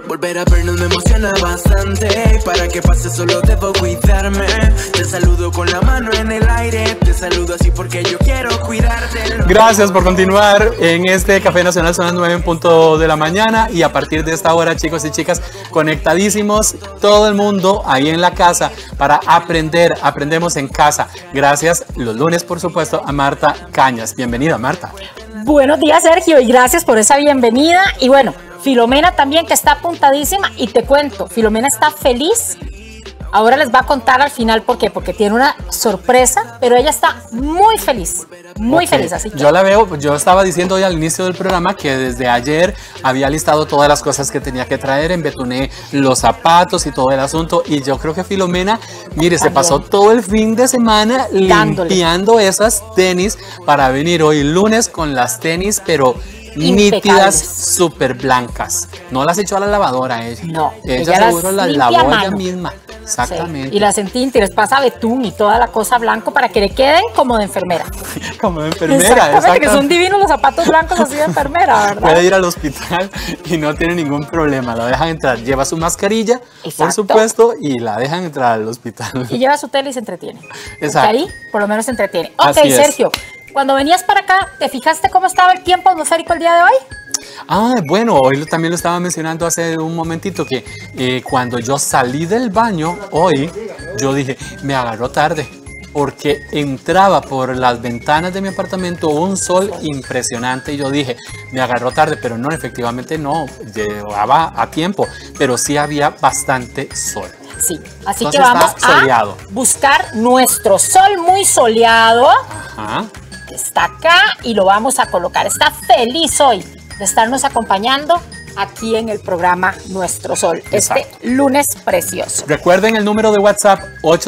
Volver a vernos me emociona bastante. Para que pase solo debo cuidarme. Te saludo con la mano en el aire. Te saludo así porque yo quiero cuidarte. Gracias por continuar en este Café Nacional. Son las 9 en punto de la mañana. Y a partir de esta hora, chicos y chicas, conectadísimos, todo el mundo ahí en la casa para aprender. Aprendemos en casa. Gracias los lunes, por supuesto, a Marta Cañas. Bienvenida, Marta. Buenos días, Sergio, y gracias por esa bienvenida. Y bueno, Filomena también, que está apuntadísima, y te cuento, Filomena está feliz. Ahora les va a contar al final por qué, porque tiene una sorpresa, pero ella está muy feliz, muy feliz. Así que yo la veo, yo estaba diciendo hoy al inicio del programa que desde ayer había listado todas las cosas que tenía que traer, embetuné los zapatos y todo el asunto, y yo creo que Filomena, mire, se pasó todo el fin de semana limpiando esas tenis para venir hoy lunes con las tenis, pero nítidas, súper blancas. No las echó a la lavadora ella. No, ella seguro las lavó ella misma. Exactamente. Sí. Y las sentí, les pasa betún y toda la cosa blanco para que le queden como de enfermera. Como de enfermera, exactamente, que son divinos los zapatos blancos así de enfermera, ¿verdad? Puede ir al hospital y no tiene ningún problema. La dejan entrar, lleva su mascarilla, por supuesto, y la dejan entrar al hospital. Y lleva su tele y se entretiene. Exacto. Porque ahí por lo menos se entretiene. Ok, Sergio, cuando venías para acá, ¿te fijaste cómo estaba el tiempo atmosférico el día de hoy? Ah, bueno, hoy también lo estaba mencionando hace un momentito que cuando yo salí del baño hoy, yo dije, me agarró tarde, porque entraba por las ventanas de mi apartamento un sol impresionante y yo dije, me agarró tarde, pero no, efectivamente no, llevaba a tiempo, pero sí había bastante sol. Sí, así entonces que vamos a buscar nuestro sol muy soleado. Ajá. Que está acá y lo vamos a colocar. Está feliz hoy de estarnos acompañando aquí en el programa Nuestro Sol. Exacto. Este lunes precioso. Recuerden el número de WhatsApp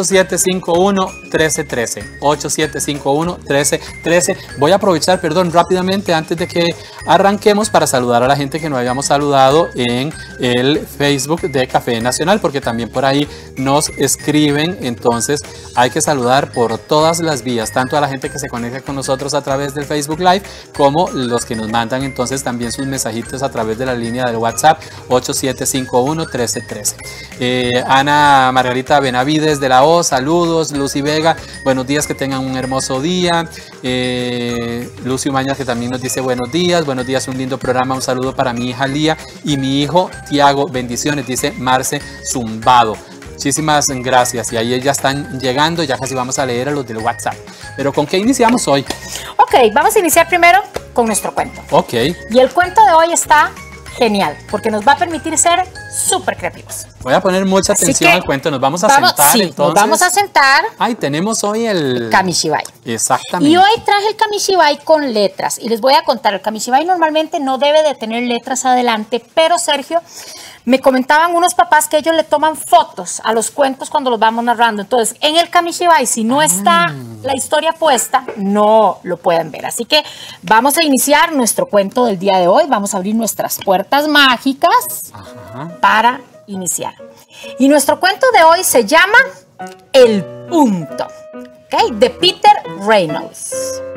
8751-1313. 8751-1313. Voy a aprovechar, perdón, rápidamente antes de que arranquemos para saludar a la gente que no habíamos saludado en el Facebook de Café Nacional, porque también por ahí nos escriben. Entonces hay que saludar por todas las vías, tanto a la gente que se conecta con nosotros a través del Facebook Live, como los que nos mandan entonces también sus mensajitos a través de la línea del WhatsApp 8751-1313. Ana Margarita Benavides de la O, saludos. Lucy Vega, buenos días, que tengan un hermoso día. Lucio Mañas, que también nos dice buenos días, un lindo programa, un saludo para mi hija Lía y mi hijo Tiago, bendiciones, dice Marce Zumbado. Muchísimas gracias, y ahí ya están llegando, ya casi vamos a leer a los del WhatsApp. Pero ¿con qué iniciamos hoy? Ok, vamos a iniciar primero con nuestro cuento. Ok. Y el cuento de hoy está genial, porque nos va a permitir ser súper creativos. Voy a poner mucha atención al cuento, nos vamos a sentar entonces. Nos vamos a sentar. Ay, tenemos hoy el Kamishibai. Exactamente. Y hoy traje el Kamishibai con letras, y les voy a contar, el Kamishibai normalmente no debe de tener letras adelante, pero Sergio, me comentaban unos papás que ellos le toman fotos a los cuentos cuando los vamos narrando. Entonces, en el Kamishibai, si no está la historia puesta, no lo pueden ver. Así que vamos a iniciar nuestro cuento del día de hoy. Vamos a abrir nuestras puertas mágicas para iniciar. Y nuestro cuento de hoy se llama El Punto, ¿okay? De Peter Reynolds.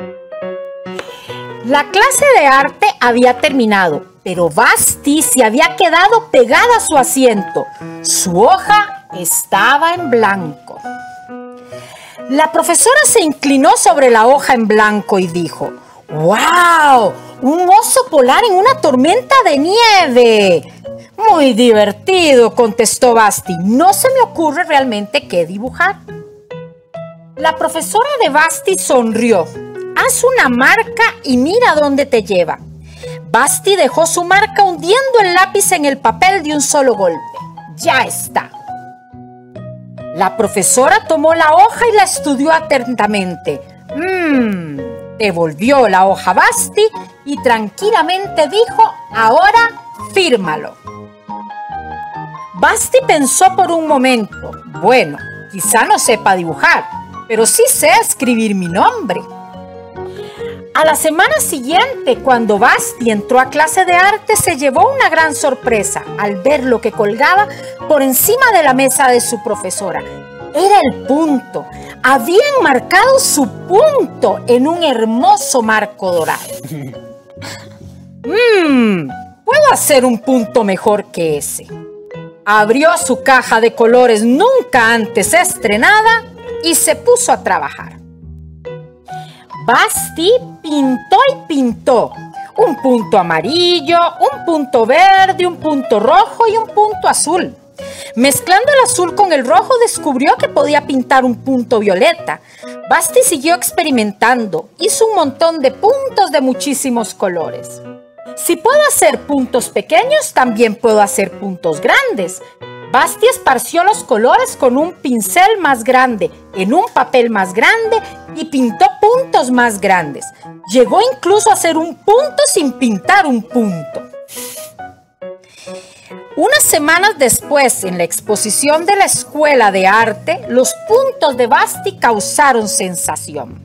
La clase de arte había terminado, pero Basti se había quedado pegada a su asiento. Su hoja estaba en blanco. La profesora se inclinó sobre la hoja en blanco y dijo, ¡wow! ¡Un oso polar en una tormenta de nieve! Muy divertido, contestó Basti. No se me ocurre realmente qué dibujar. La profesora de Basti sonrió. Haz una marca y mira dónde te lleva. Basti dejó su marca hundiendo el lápiz en el papel de un solo golpe. Ya está. La profesora tomó la hoja y la estudió atentamente. Devolvió la hoja a Basti y tranquilamente dijo, ahora fírmalo. Basti pensó por un momento. Bueno, quizá no sepa dibujar, pero sí sé escribir mi nombre. A la semana siguiente, cuando Basti entró a clase de arte, se llevó una gran sorpresa al ver lo que colgaba por encima de la mesa de su profesora. Era el punto. Habían marcado su punto en un hermoso marco dorado. puedo hacer un punto mejor que ese. Abrió su caja de colores nunca antes estrenada y se puso a trabajar. Basti pintó y pintó. Un punto amarillo, un punto verde, un punto rojo y un punto azul. Mezclando el azul con el rojo descubrió que podía pintar un punto violeta. Basti siguió experimentando. Hizo un montón de puntos de muchísimos colores. Si puedo hacer puntos pequeños, también puedo hacer puntos grandes. Basti esparció los colores con un pincel más grande, en un papel más grande y pintó puntos más grandes. Llegó incluso a hacer un punto sin pintar un punto. Unas semanas después, en la exposición de la Escuela de Arte, los puntos de Basti causaron sensación.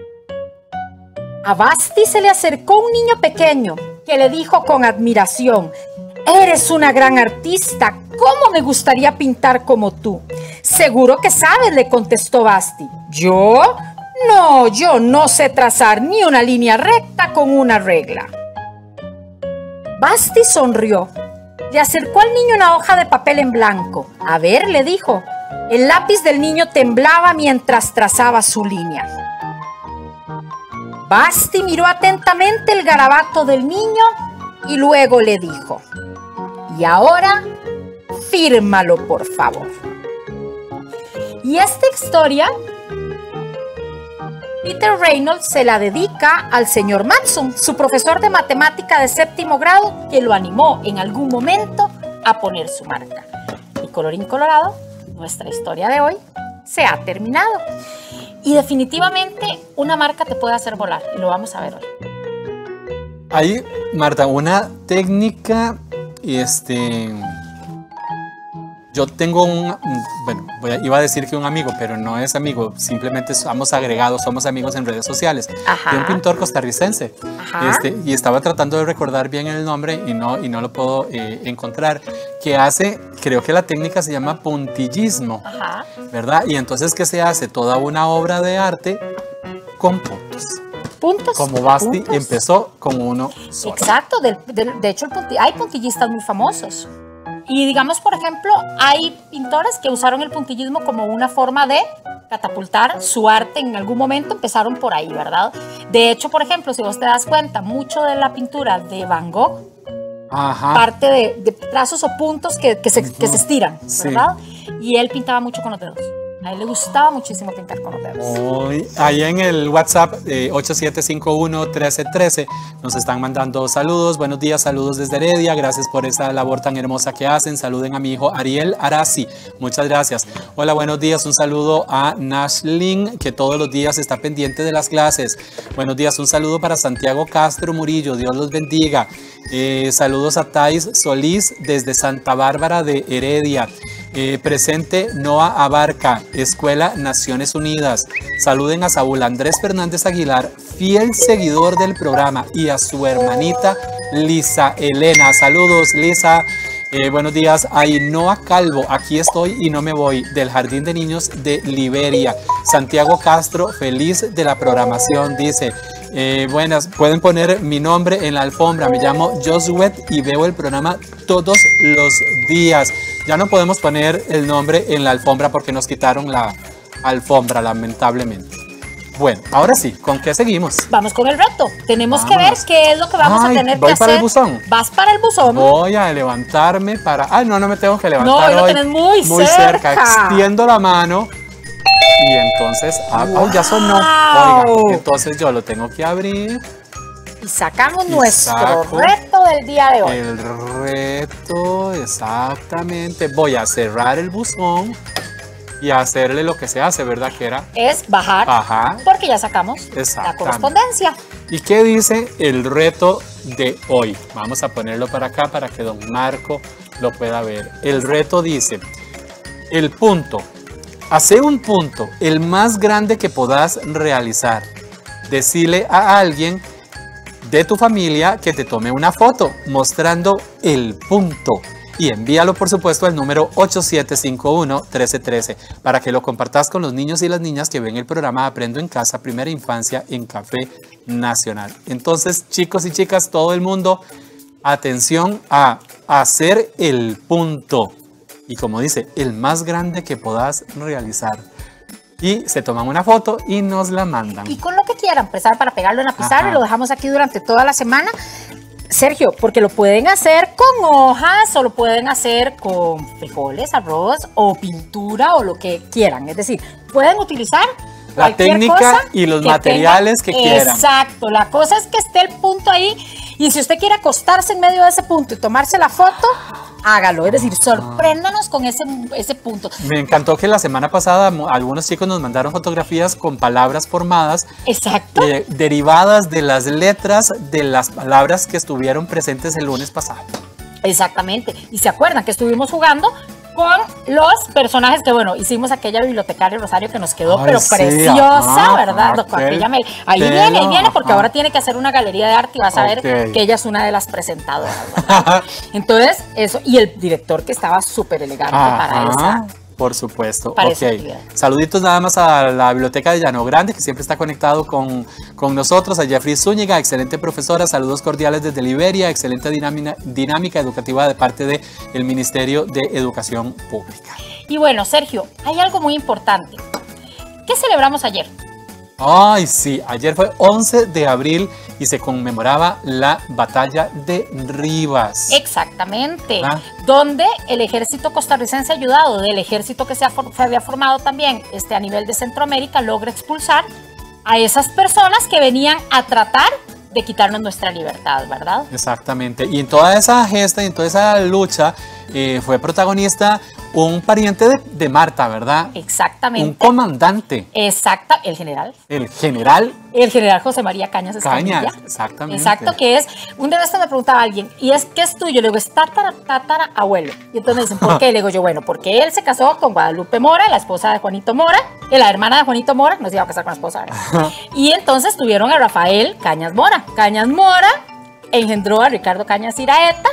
A Basti se le acercó un niño pequeño que le dijo con admiración: «Eres una gran artista, ¿cómo me gustaría pintar como tú?» «Seguro que sabes», le contestó Basti. «¿Yo? No, yo no sé trazar ni una línea recta con una regla». Basti sonrió. Le acercó al niño una hoja de papel en blanco. «A ver», le dijo. El lápiz del niño temblaba mientras trazaba su línea. Basti miró atentamente el garabato del niño y luego le dijo: «Y ahora, fírmalo, por favor». Y esta historia, Peter Reynolds se la dedica al señor Matson, su profesor de matemática de 7º grado, que lo animó en algún momento a poner su marca. Y colorín colorado, nuestra historia de hoy se ha terminado. Y definitivamente una marca te puede hacer volar, y lo vamos a ver hoy. Ahí, Marta, una técnica, yo tengo iba a decir que un amigo, pero no es amigo, simplemente somos agregados, somos amigos en redes sociales, de un pintor costarricense. Y estaba tratando de recordar bien el nombre y no lo puedo encontrar, que hace, creo que la técnica se llama puntillismo, ¿verdad? Y entonces, ¿qué se hace? Toda una obra de arte con puntos. Puntos. Como Basti empezó con uno solo. Exacto, de hecho hay puntillistas muy famosos. Y digamos, por ejemplo, hay pintores que usaron el puntillismo como una forma de catapultar su arte en algún momento, empezaron por ahí, ¿verdad? De hecho, por ejemplo, si vos te das cuenta, mucho de la pintura de Van Gogh parte de trazos o puntos que se estiran, ¿verdad? Sí. Y él pintaba mucho con los dedos. A él le gustaba muchísimo pintar con los dedos. Ahí en el WhatsApp 8751-1313 nos están mandando saludos. Buenos días, saludos desde Heredia. Gracias por esa labor tan hermosa que hacen. Saluden a mi hijo Ariel Arasi. Muchas gracias. Hola, buenos días. Un saludo a Nashlin, que todos los días está pendiente de las clases. Buenos días. Un saludo para Santiago Castro Murillo. Dios los bendiga. Saludos a Thais Solís desde Santa Bárbara de Heredia. Presente Noa Abarca, Escuela Naciones Unidas. Saluden a Saúl Andrés Fernández Aguilar, fiel seguidor del programa, y a su hermanita Lisa Elena. Saludos, Lisa. Buenos días. Ainhoa Calvo, aquí estoy y no me voy, del Jardín de Niños de Liberia. Santiago Castro, feliz de la programación, dice. Buenas, pueden poner mi nombre en la alfombra. Me llamo Josué y veo el programa todos los días. Ya no podemos poner el nombre en la alfombra porque nos quitaron la alfombra, lamentablemente. Bueno, ahora sí, ¿con qué seguimos? Vamos con el reto. Tenemos que ver qué es lo que vamos a tener que hacer. ¿Voy para el buzón? ¿Vas para el buzón? Voy a levantarme para... Ay, no me tengo que levantar. No, hoy lo tenés muy cerca. Extiendo la mano y entonces... Wow. Ya sonó. Oiga, entonces yo lo tengo que abrir. Y sacamos nuestro reto del día de hoy. El reto, exactamente. Voy a cerrar el buzón y hacerle lo que se hace, ¿verdad? Que era... Es bajar. Porque ya sacamos la correspondencia. ¿Y qué dice el reto de hoy? Vamos a ponerlo para acá para que don Marco lo pueda ver. El reto dice, el punto. Hace un punto, el más grande que puedas realizar. Decirle a alguien de tu familia que te tome una foto mostrando el punto y envíalo, por supuesto, al número 8751-1313 para que lo compartas con los niños y las niñas que ven el programa Aprendo en Casa, Primera Infancia en Café Nacional. Entonces, chicos y chicas, todo el mundo, Atención a hacer el punto. Y como dice, el más grande que puedas realizar. Y se toman una foto y nos la mandan. Y con lo que quieran, empezar para pegarlo en la pizarra y lo dejamos aquí durante toda la semana. Sergio, porque lo pueden hacer con hojas o lo pueden hacer con frijoles, arroz o pintura o lo que quieran. Es decir, pueden utilizar la técnica cosa y los materiales que quieran. Exacto, la cosa es que esté el punto ahí y si usted quiere acostarse en medio de ese punto y tomarse la foto, hágalo. Es decir, sorpréndanos con ese punto. Me encantó que la semana pasada algunos chicos nos mandaron fotografías con palabras formadas. Exacto. Derivadas de las letras de las palabras que estuvieron presentes el lunes pasado. Exactamente. Y se acuerdan que estuvimos jugando con los personajes que, bueno, hicimos aquella bibliotecaria Rosario que nos quedó, pero sí, preciosa, ¿verdad? Okay. Ahí viene, porque ahora tiene que hacer una galería de arte y vas a ver que ella es una de las presentadoras, ¿verdad? Entonces, eso, y el director que estaba súper elegante para esa. Por supuesto. Saluditos nada más a la Biblioteca de Llano Grande, que siempre está conectado con nosotros, a Jeffrey Zúñiga, excelente profesora, saludos cordiales desde Liberia, excelente dinámica educativa de parte del Ministerio de Educación Pública. Y bueno, Sergio, hay algo muy importante. ¿Qué celebramos ayer? Ay, sí, ayer fue 11 de abril y se conmemoraba la batalla de Rivas. Exactamente, donde el ejército costarricense, ayudado del ejército que se había formado también a nivel de Centroamérica, logra expulsar a esas personas que venían a tratar de quitarnos nuestra libertad, ¿verdad? Exactamente, y en toda esa gesta y en toda esa lucha fue protagonista un pariente de Marta, ¿verdad? Exactamente. Un comandante. Exacto, el general. El general. El general José María Cañas Escamilla. Cañas, exactamente. Exacto, que es, un día me preguntaba alguien, ¿y qué es tuyo? Le digo, es tatara abuelo. Y entonces me dicen, ¿por qué? Le digo yo, bueno, porque él se casó con Guadalupe Mora, la esposa de Juanito Mora, la hermana de Juanito Mora, no se iba a casar con la esposa, ¿verdad? Y entonces tuvieron a Rafael Cañas Mora. Cañas Mora engendró a Ricardo Cañas Iraeta,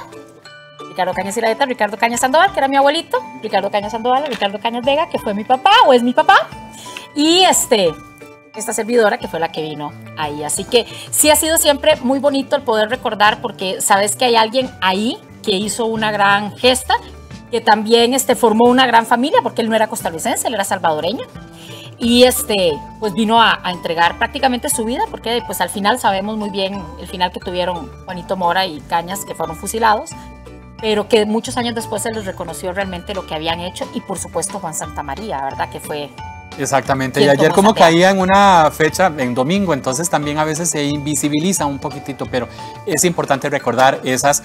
Ricardo Cañas Sandoval, que era mi abuelito, Ricardo Cañas Sandoval, Ricardo Cañas Vega, que fue mi papá, o es mi papá, y esta servidora que fue la que vino ahí. Así que sí ha sido siempre muy bonito el poder recordar, porque sabes que hay alguien ahí que hizo una gran gesta, que también formó una gran familia, porque él no era costarricense, él era salvadoreño. Y pues vino a entregar prácticamente su vida, porque pues al final sabemos muy bien el final que tuvieron Juanito Mora y Cañas, que fueron fusilados, pero que muchos años después se les reconoció realmente lo que habían hecho, y por supuesto Juan Santamaría, ¿verdad? Que fue... Exactamente, y ayer como caía en una fecha, en domingo, entonces también a veces se invisibiliza un poquitito, pero es importante recordar esas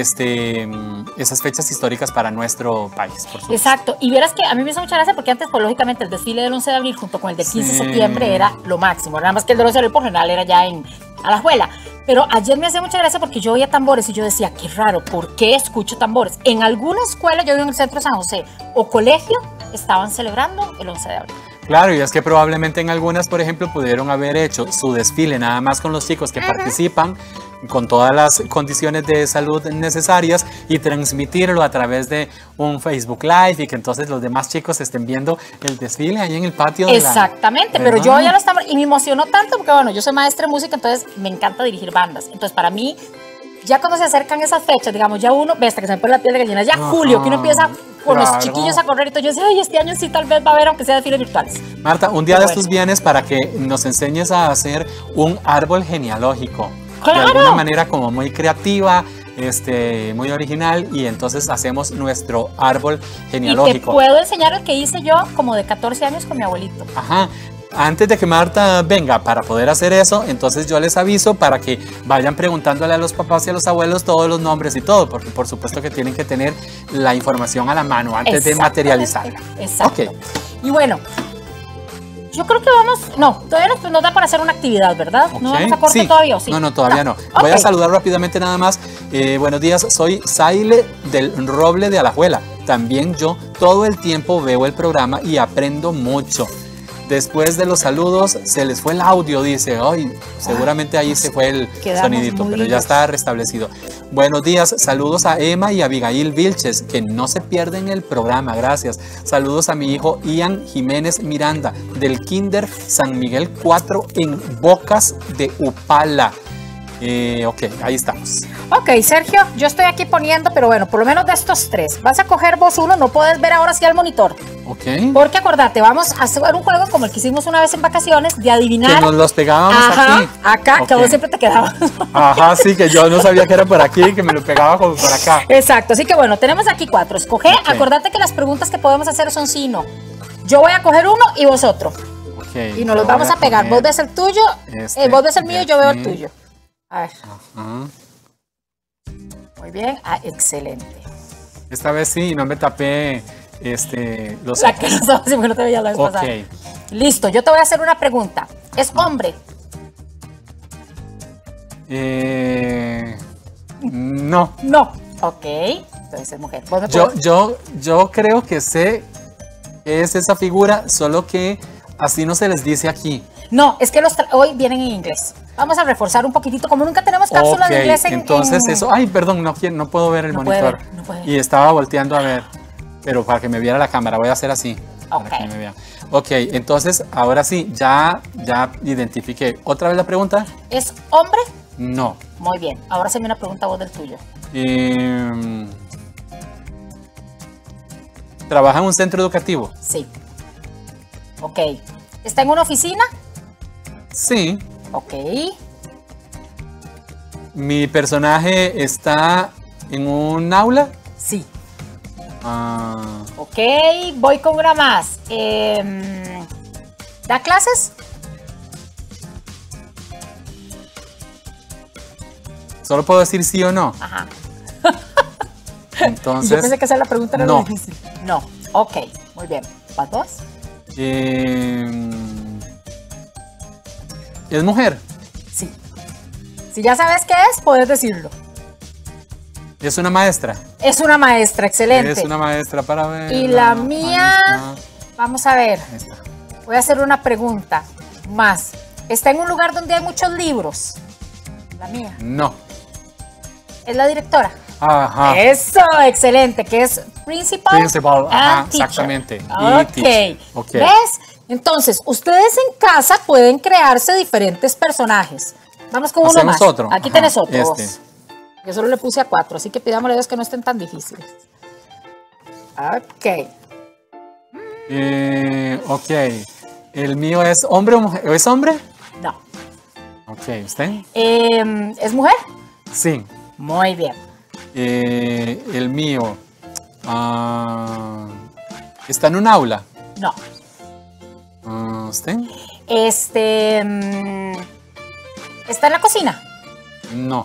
fechas históricas para nuestro país, por supuesto. Exacto, y vieras que a mí me hizo mucha gracia porque antes, pues lógicamente el desfile del 11 de abril junto con el del 15 de septiembre era lo máximo, nada más que el del 11 de abril por general era ya en Alajuela. Pero ayer me hacía mucha gracia porque yo oía tambores y yo decía, qué raro, ¿por qué escucho tambores? En alguna escuela, yo vivo en el centro de San José, o colegio, estaban celebrando el 11 de abril. Claro, y es que probablemente en algunas, por ejemplo, pudieron haber hecho su desfile nada más con los chicos que participan, con todas las condiciones de salud necesarias, y transmitirlo a través de un Facebook Live, y que entonces los demás chicos estén viendo el desfile ahí en el patio. Exactamente, pero yo ya lo estaba, y me emocionó tanto porque, bueno, yo soy maestra de música, entonces me encanta dirigir bandas. Entonces, para mí, ya cuando se acercan esas fechas, digamos, ya uno, ves, hasta que se me pone la piel de gallina, ya julio, que uno empieza con los chiquillos a correr, y todo, yo decía, ay, este año sí tal vez va a haber, aunque sea desfiles virtuales. Marta, un día de estos vienes para que nos enseñes a hacer un árbol genealógico. ¡Claro! De alguna manera como muy creativa, muy original, y entonces hacemos nuestro árbol genealógico. Y te puedo enseñar el que hice yo como de 14 años con mi abuelito. Ajá. Antes de que Marta venga para poder hacer eso, entonces yo les aviso para que vayan preguntándole a los papás y a los abuelos todos los nombres y todo, porque por supuesto que tienen que tener la información a la mano antes de materializarla. Exacto. Okay. Y bueno, yo creo que todavía nos da para hacer una actividad, ¿verdad? Okay. ¿No vamos a corte todavía o sí? No, todavía no. Voy a saludar rápidamente nada más. Buenos días, soy Saile del Roble de Alajuela. También yo todo el tiempo veo el programa y aprendo mucho. Después de los saludos se les fue el audio, dice. Ay, seguramente ahí se fue el sonidito, pero ya está restablecido. Buenos días, saludos a Emma y a Abigail Vilches, que no se pierden el programa, gracias. Saludos a mi hijo Ian Jiménez Miranda, del Kinder San Miguel 4 en Bocas de Upala. Ok, ahí estamos. Ok, Sergio, yo estoy aquí poniendo, pero bueno, por lo menos de estos tres. Vas a coger vos uno, no puedes ver ahora sí al monitor. Ok. Porque acordate, vamos a hacer un juego como el que hicimos una vez en vacaciones, de adivinar. Que nos los pegábamos Ajá, aquí. acá, que Ok. vos siempre te quedabas. Ajá, sí, que yo no sabía que era por aquí, que me lo pegaba como por acá. Exacto, así que bueno, tenemos aquí 4. Escoge, Ok. acordate que las preguntas que podemos hacer son sí y no. Yo voy a coger uno y vos otro. Ok. Y nos los yo vamos voy a pegar. poner Vos ves el tuyo, este vos ves el mío de y yo veo el aquí. tuyo. A ver, Ajá. muy bien. Ah, excelente. Esta vez sí, no me tapé los La que no sabes si no te veía la vez Ok. pasada. Listo, yo te voy a hacer una pregunta. ¿Es hombre? No. No. Ok, entonces es mujer. ¿Vos me puedes- Yo creo que sé qué es esa figura, solo que así no se les dice aquí. No, es que hoy vienen en inglés. Vamos a reforzar un poquitito. Como nunca tenemos cápsula Ok, de inglés entonces en- eso. Ay, perdón, no puedo ver el No puede monitor. ver, no puede ver. Y estaba volteando a ver, pero para que me viera la cámara, voy a hacer así. Ok. Para que me vean. Ok, entonces ahora sí, ya identifiqué. ¿Otra vez la pregunta? ¿Es hombre? No. Muy bien. Ahora se me una pregunta a vos del tuyo. ¿Trabaja en un centro educativo? Sí. Ok. ¿Está en una oficina? Sí. Ok. ¿Mi personaje está en un aula? Sí. Ah, Ok, voy con una más. ¿Da clases? solo puedo decir sí o no. Ajá. Entonces, Yo pensé que esa era la pregunta era no. difícil. No. Ok, muy bien. ¿Vas dos? ¿es mujer? Sí. Si ya sabes qué es, puedes decirlo. ¿Es una maestra? Es una maestra, excelente. Es una maestra para ver. Y la mía, vamos a ver. Ahí está. Voy a hacer una pregunta más. ¿Está en un lugar donde hay muchos libros? La mía. No. ¿Es la directora? Ajá. Eso, excelente, que es principal. Principal, ajá, and teacher. exactamente. Y Ok. teacher. Ok. ¿Ves? Entonces, ustedes en casa pueden crearse diferentes personajes. Vamos con uno Hacemos más. otro. Aquí Ajá, tenés otro. este. Vos. Yo solo le puse a 4, así que pidámosle a Dios que no estén tan difíciles. Ok. Ok. ¿El mío es hombre o mujer? ¿Es hombre? No. Ok. ¿Usted? ¿Es mujer? Sí. Muy bien. El mío. ¿Está en un aula? No. ¿Usted? ¿Está en la cocina? No.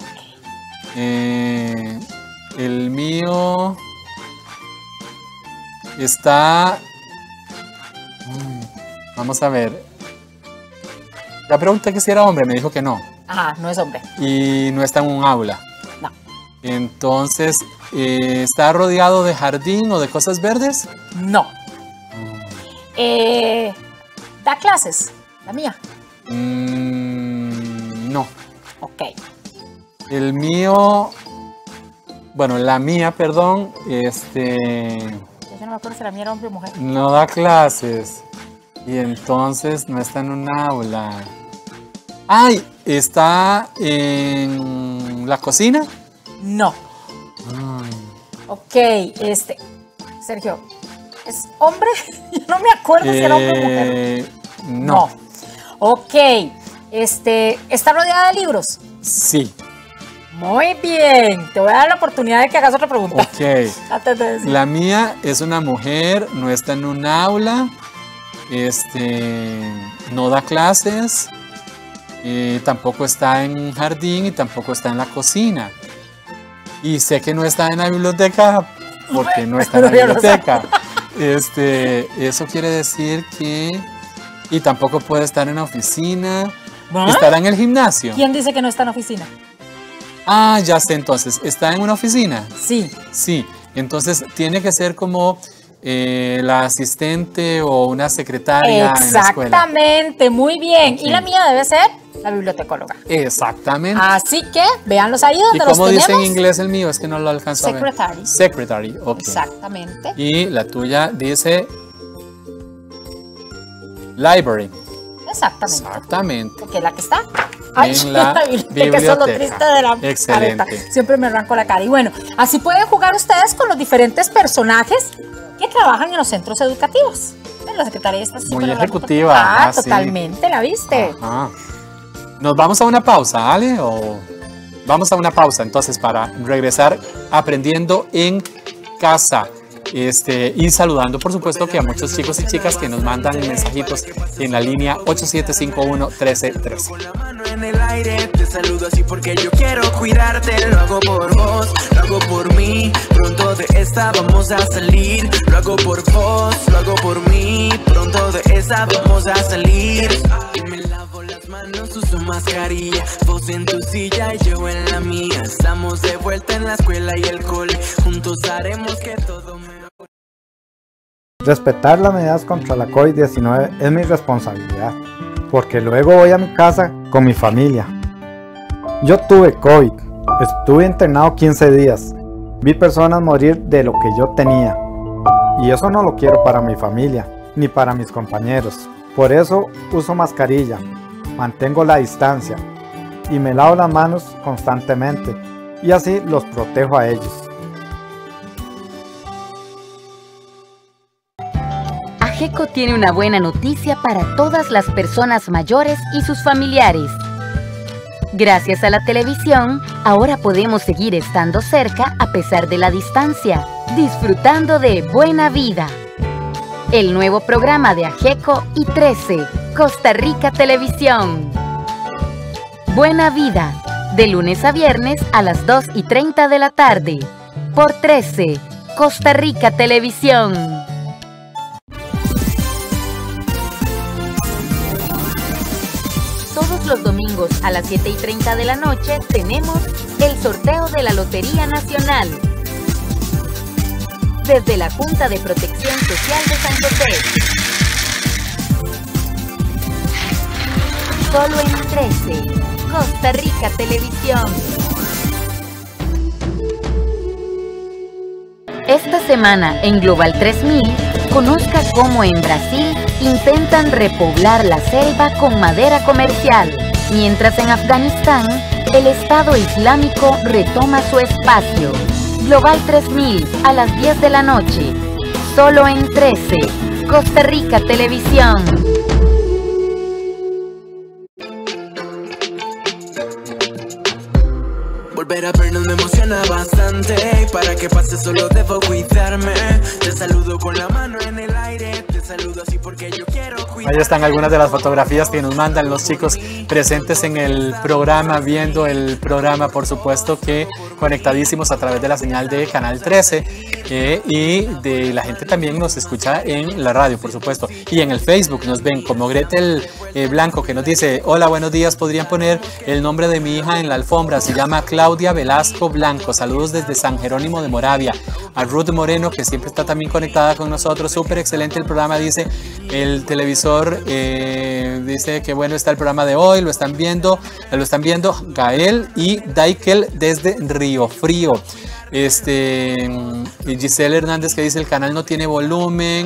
El mío está. Vamos a ver. La pregunta que si era hombre me dijo que no. Ajá, no es hombre. Y no está en un aula. No. Entonces, ¿está rodeado de jardín o de cosas verdes? No. ¿Da clases? La mía. No. Ok. El mío. Bueno, la mía, perdón. Yo no me acuerdo si la mía era hombre o mujer. No da clases. Y entonces no está en un aula. ¡Ay! ¿Está en la cocina? No. Ok, Sergio, ¿es hombre? Yo no me acuerdo si era hombre o mujer. No. Ok, ¿está rodeada de libros? Sí. Muy bien. Te voy a dar la oportunidad de que hagas otra pregunta. Ok. Antes de decir. La mía es una mujer, no está en un aula, no da clases, tampoco está en un jardín y tampoco está en la cocina. Y sé que no está en la biblioteca porque no está en la Pero ya lo biblioteca. Eso quiere decir que... Y tampoco puede estar en la oficina. ¿Ah? ¿Estará en el gimnasio? ¿Quién dice que no está en la oficina? Ah, ya sé entonces. ¿Está en una oficina? Sí. Sí, entonces tiene que ser como la asistente o una secretaria en la escuela. Exactamente, muy bien. Ok. Y la mía debe ser la bibliotecóloga. Exactamente. Así que véanlos ahí ¿Y donde los cómo dice tenemos. en inglés el mío? Es que no lo alcanzo a ver. Secretary. Secretary, ok. Exactamente. Y la tuya dice library. Exactamente. Exactamente. Porque la que está Ay, en la que eso es lo triste de la Excelente. careta. Siempre me arranco la cara. Y bueno, así pueden jugar ustedes con los diferentes personajes que trabajan en los centros educativos. La secretaria está muy ejecutiva. Totalmente, ¿la viste? Ajá. ¿Nos vamos a una pausa, Ale? ¿O vamos a una pausa entonces para regresar aprendiendo en casa? Y saludando, por supuesto, que a muchos chicos y chicas que nos mandan mensajitos en la línea 8751-1313. Con la mano en el aire, te saludo así porque yo quiero cuidarte. Lo hago por vos, lo hago por mí. Pronto de esta vamos a salir. Lo hago por vos, lo hago por mí. Pronto de esta vamos a salir. Y me lavo las manos, uso mascarilla. Vos en tu silla y yo en la mía. Estamos de vuelta en la escuela y el cole. Juntos haremos que todo me... Respetar las medidas contra la COVID-19 es mi responsabilidad, porque luego voy a mi casa con mi familia. Yo tuve COVID, estuve internado 15 días, vi personas morir de lo que yo tenía, y eso no lo quiero para mi familia, ni para mis compañeros. Por eso uso mascarilla, mantengo la distancia, y me lavo las manos constantemente, y así los protejo a ellos. AGECO tiene una buena noticia para todas las personas mayores y sus familiares. Gracias a la televisión, ahora podemos seguir estando cerca a pesar de la distancia, disfrutando de Buena Vida. El nuevo programa de AGECO y 13, Costa Rica Televisión. Buena Vida, de lunes a viernes a las 2:30 de la tarde, por 13, Costa Rica Televisión. Todos los domingos a las 7:30 de la noche tenemos el sorteo de la Lotería Nacional. Desde la Junta de Protección Social de San José. Solo en 13, Costa Rica Televisión. Esta semana en Global 3000, conozca cómo en Brasil intentan repoblar la selva con madera comercial, mientras en Afganistán el Estado Islámico retoma su espacio. Global 3000 a las 10 de la noche, solo en 13, Costa Rica Televisión. Volver a vernos me emociona bastante. Para que pase solo debo cuidarme. Te saludo con la mano en el aire. Te saludo así porque yo quiero cuidarme. Ahí están algunas de las fotografías que nos mandan los chicos presentes en el programa, viendo el programa, por supuesto que conectadísimos a través de la señal de Canal 13 y de la gente también nos escucha en la radio, por supuesto, y en el Facebook nos ven como Gretel Blanco, que nos dice: hola, buenos días, podrían poner el nombre de mi hija en la alfombra, se llama Claudia Velasco Blanco, saludos desde San Jerónimo de Moravia. A Ruth Moreno, que siempre está también conectada con nosotros, súper excelente el programa, dice el televisor, dice que bueno está el programa de hoy, lo están viendo Gael y Daikel desde Río Frío. Y Giselle Hernández, que dice el canal no tiene volumen.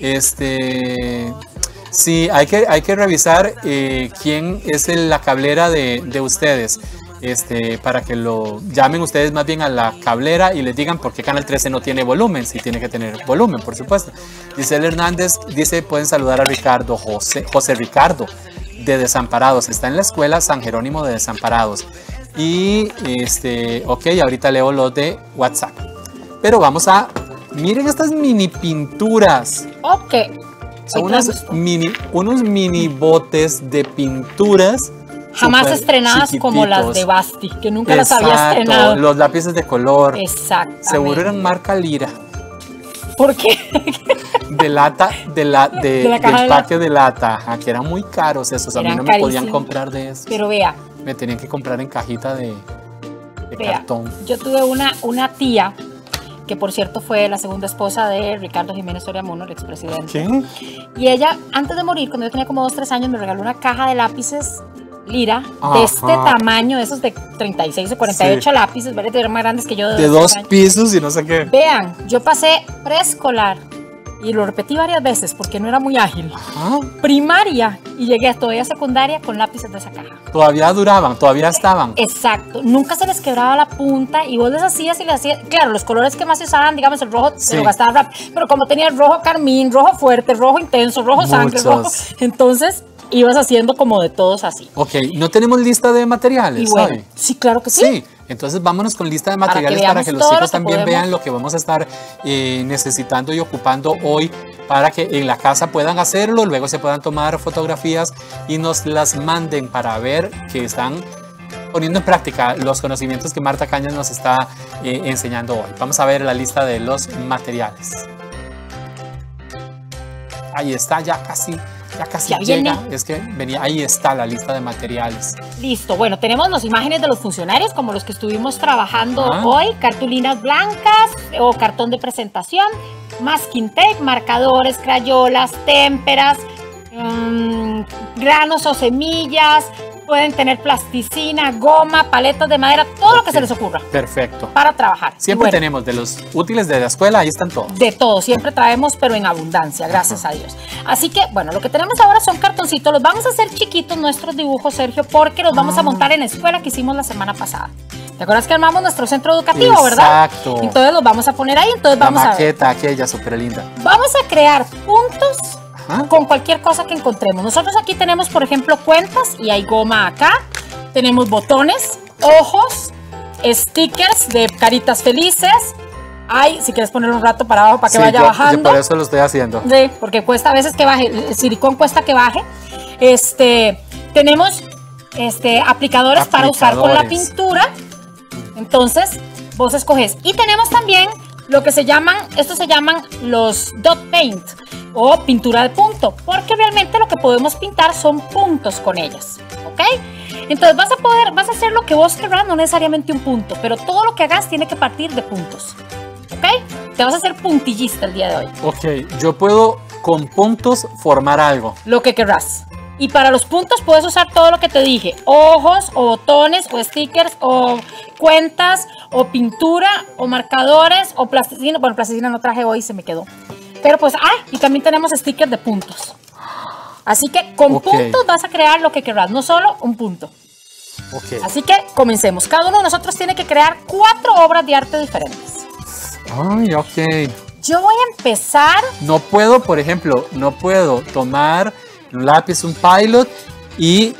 Sí, hay que revisar quién es la cablera de ustedes, para que lo llamen ustedes más bien a la cablera y les digan por qué Canal 13 no tiene volumen, si tiene que tener volumen, por supuesto. Giselle Hernández dice: pueden saludar a Ricardo, José Ricardo de Desamparados, está en la escuela San Jerónimo de Desamparados. Y ok, ahorita leo los de WhatsApp. Pero vamos a, miren estas mini pinturas. Ok. Son unos mini botes de pinturas. Jamás estrenadas como las de Basti, que nunca las había estrenado. Los lápices de color. Exacto. Seguro eran marca Lira. ¿Por qué? De lata, del paque de lata, que eran muy caros esos. A mí no me podían comprar de esos. Pero vea. Me tenían que comprar en cajita de cartón. Yo tuve una tía, que por cierto fue la segunda esposa de Ricardo Jiménez Soriamuno, el expresidente. ¿Qué? Y ella, antes de morir, cuando yo tenía como 2 o 3 años, me regaló una caja de lápices Lira, de este tamaño, esos de 36 o 48 lápices, ¿verdad? Eran más grandes que yo. De 2 pisos y no sé qué. Vean, yo pasé preescolar, y lo repetí varias veces porque no era muy ágil. Ajá. Primaria y llegué todavía a secundaria con lápices de esa caja. Todavía duraban, todavía estaban. Exacto, nunca se les quebraba la punta y vos les hacías y les hacías. Claro, los colores que más se usaban, digamos, el rojo se Sí. lo gastaba rápido, pero como tenía el rojo carmín, rojo fuerte, rojo intenso, rojo sangre, Muchos. rojo, entonces ibas haciendo como de todos así. Ok, ¿no tenemos lista de materiales Y bueno, hoy? sí, claro que sí. Sí, entonces vámonos con lista de Para que materiales para veamos que los todo lo chicos que también podemos. vean lo que vamos a estar necesitando y ocupando hoy para que en la casa puedan hacerlo, luego se puedan tomar fotografías y nos las manden para ver que están poniendo en práctica los conocimientos que Marta Cañas nos está enseñando hoy. Vamos a ver la lista de los materiales. Ahí está, ya casi Ya llega. viene. Es que venía, ahí está la lista de materiales. Listo, bueno, tenemos las imágenes de los funcionarios como los que estuvimos trabajando Ah. hoy, cartulinas blancas o cartón de presentación, masking tape, marcadores, crayolas, témperas, granos o semillas, pueden tener plasticina, goma, paletas de madera, todo lo que Ok. se les ocurra Perfecto. para trabajar. Y Siempre bueno, tenemos de los útiles de la escuela, ahí están todos. de todo, siempre traemos, pero en abundancia, gracias a Dios. Así que, bueno, lo que tenemos ahora son cartoncitos, los vamos a hacer chiquitos nuestros dibujos, Sergio, porque los vamos a montar en la escuela que hicimos la semana pasada. ¿Te acuerdas que armamos nuestro centro educativo, verdad? Exacto. Entonces los vamos a poner ahí, entonces La vamos a ver. maqueta aquella súper linda. Vamos a crear puntos Ajá. con cualquier cosa que encontremos. Nosotros aquí tenemos, por ejemplo, cuentas y hay goma acá. Tenemos botones, ojos, stickers de caritas felices. Hay, si quieres poner un rato para abajo para que Sí, vaya yo bajando. por eso lo estoy haciendo. Sí, porque cuesta a veces que baje, el silicón cuesta que baje. Tenemos aplicadores para usar con la Aplicadores. pintura. Entonces, vos escoges. Y tenemos también lo que se llaman, estos se llaman los dot paint o pintura de punto, porque realmente lo que podemos pintar son puntos con ellas, ¿ok? Entonces vas a hacer lo que vos querrás, no necesariamente un punto, pero todo lo que hagas tiene que partir de puntos, ¿ok? Te vas a hacer puntillista el día de hoy, Ok, yo puedo con puntos formar algo. lo que querrás. Y para los puntos puedes usar todo lo que te dije, ojos o botones o stickers o cuentas o pintura o marcadores o plasticina. Bueno, plasticina no traje hoy, se me quedó. Pero pues, y también tenemos stickers de puntos. Así que con Ok. puntos vas a crear lo que querrás, no solo un punto. Ok. Así que comencemos. Cada uno de nosotros tiene que crear 4 obras de arte diferentes. Ay, ok. Yo voy a empezar. No puedo, por ejemplo, no puedo tomar un lápiz, un pilot y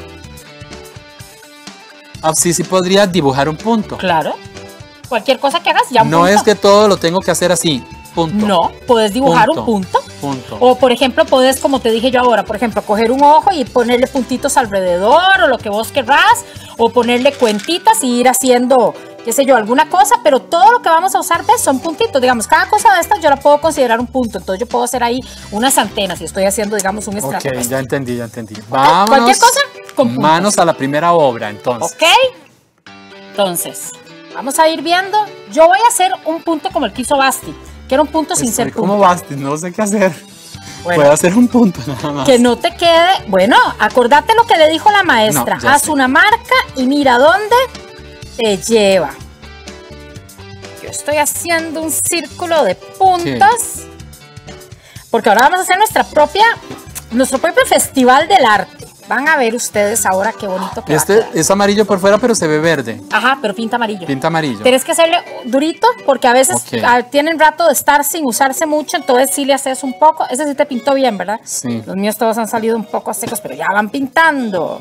así sí podría dibujar un punto. Claro. Cualquier cosa que hagas, ya un No punto. es que todo lo tengo que hacer así. Punto. No, puedes dibujar Punto. un punto. Punto. O por ejemplo, puedes, como te dije yo ahora, por ejemplo, coger un ojo y ponerle puntitos alrededor o lo que vos querrás, o ponerle cuentitas y ir haciendo, qué sé yo, alguna cosa, pero todo lo que vamos a usar, ¿ves? Son puntitos. Digamos, cada cosa de estas yo la puedo considerar un punto. Entonces yo puedo hacer ahí unas antenas y estoy haciendo, digamos, un Ok, extracto. ya entendí, ya entendí. Vámonos. cualquier cosa con puntos. Manos a la primera obra, entonces. ¿Ok? Entonces, vamos a ir viendo. Yo voy a hacer un punto como el que hizo Basti, que era un punto sin Estoy ser punto. como Basti, no sé qué hacer. Bueno. Puedo hacer un punto nada más. Que no te quede. Bueno, acordate lo que le dijo la maestra. No, ya Haz sé. una marca y mira dónde te lleva. Yo estoy haciendo un círculo de puntas. Porque ahora vamos a hacer nuestro propio festival del arte. Van a ver ustedes ahora qué bonito que va a Este quedar. es amarillo por fuera, pero se ve verde. Ajá, pero pinta amarillo. Pinta amarillo. Tienes que hacerle durito porque a veces Ok. tienen rato de estar sin usarse mucho, entonces sí le haces un poco. Ese sí te pintó bien, ¿verdad? Sí. Los míos todos han salido un poco secos, pero ya van pintando.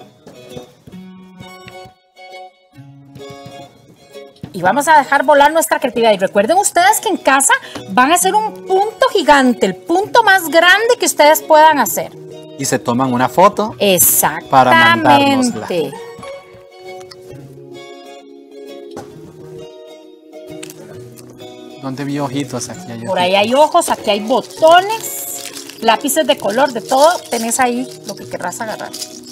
Y vamos a dejar volar nuestra creatividad. Y recuerden ustedes que en casa van a hacer un punto gigante, el punto más grande que ustedes puedan hacer. Y se toman una foto. Para mandárnosla. Exactamente. ¿Dónde vi ojitos? Aquí hay Por ahí hay ojos, aquí hay botones, lápices de color, de todo. Tenés ahí lo que querrás agarrar.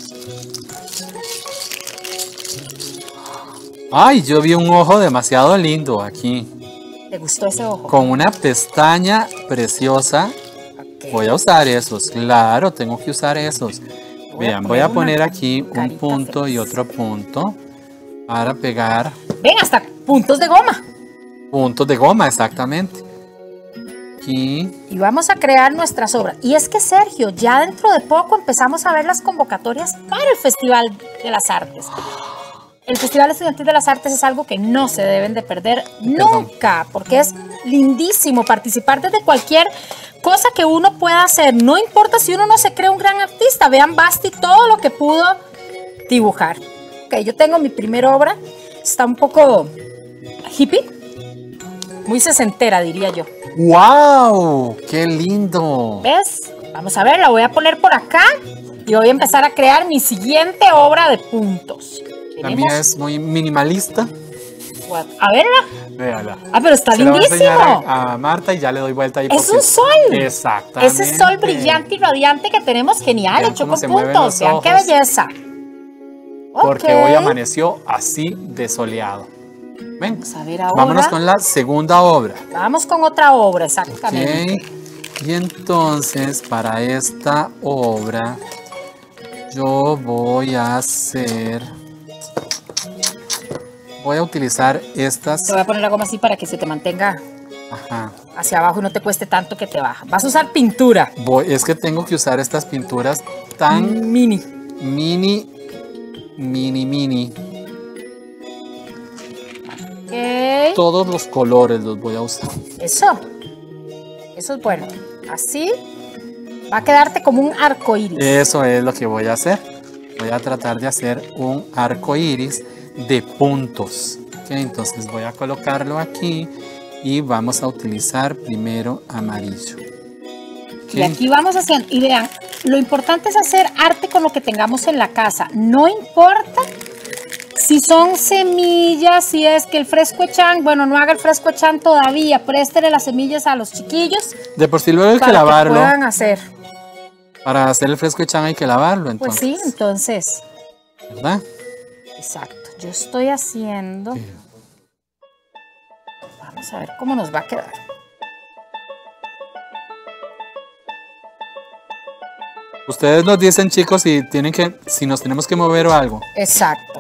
Ay, yo vi un ojo demasiado lindo aquí. ¿Te gustó ese ojo? Con una pestaña preciosa. Ok. Voy a usar esos. Claro, tengo que usar esos. Vean, voy a poner una aquí un carita punto y feliz. otro punto. Para pegar Ven, hasta puntos de goma. puntos de goma, exactamente. aquí. Y vamos a crear nuestras obras. Y es que, Sergio, ya dentro de poco empezamos a ver las convocatorias para el Festival de las Artes. El Festival Estudiantil de las Artes es algo que no se deben de perder nunca, porque es lindísimo participar desde cualquier cosa que uno pueda hacer. No importa si uno no se cree un gran artista. Vean Basti todo lo que pudo dibujar. Ok, yo tengo mi primera obra. Está un poco hippie. Muy sesentera, diría yo. ¡Wow! ¡Qué lindo! ¿Ves? Vamos a ver, la voy a poner por acá y voy a empezar a crear mi siguiente obra de puntos. La mía es muy minimalista. A verla. Véala. Ah, pero está Se la voy a lindísimo. enseñar a Marta y ya le doy vuelta ahí. Es un sol. Exactamente. Ese sol brillante y radiante que tenemos, genial, Vean hecho cómo con se mueven puntos. los Vean qué ojos. belleza. Porque Ok. hoy amaneció así de soleado. Ven, Vamos a ver ahora. vámonos con la segunda obra. Vamos con otra obra, exactamente. Ok. Y entonces, para esta obra, yo voy a hacer... Voy a utilizar estas... Te voy a poner algo así para que se te mantenga Ajá. hacia abajo y no te cueste tanto que te baja. Vas a usar pintura. Es que tengo que usar estas pinturas tan Mini. mini. Ok. Todos los colores los voy a usar. Eso es bueno. Así va a quedarte como un arco iris. Eso es lo que voy a hacer. Voy a tratar de hacer un arco iris de puntos. Ok, entonces voy a colocarlo aquí y vamos a utilizar primero amarillo. Ok. Y aquí vamos haciendo. Y vean, lo importante es hacer arte con lo que tengamos en la casa. No importa si son semillas, si es que el fresco echan, bueno, no haga el fresco echan todavía, préstele las semillas a los chiquillos De por sí luego hay que para que lavarlo. puedan hacer. Para hacer el fresco de chan hay que lavarlo, Pues entonces. sí, entonces, ¿Verdad? exacto. Yo estoy haciendo. Vamos a ver cómo nos va a quedar. Ustedes nos dicen, chicos, si nos tenemos que mover o algo. Exacto.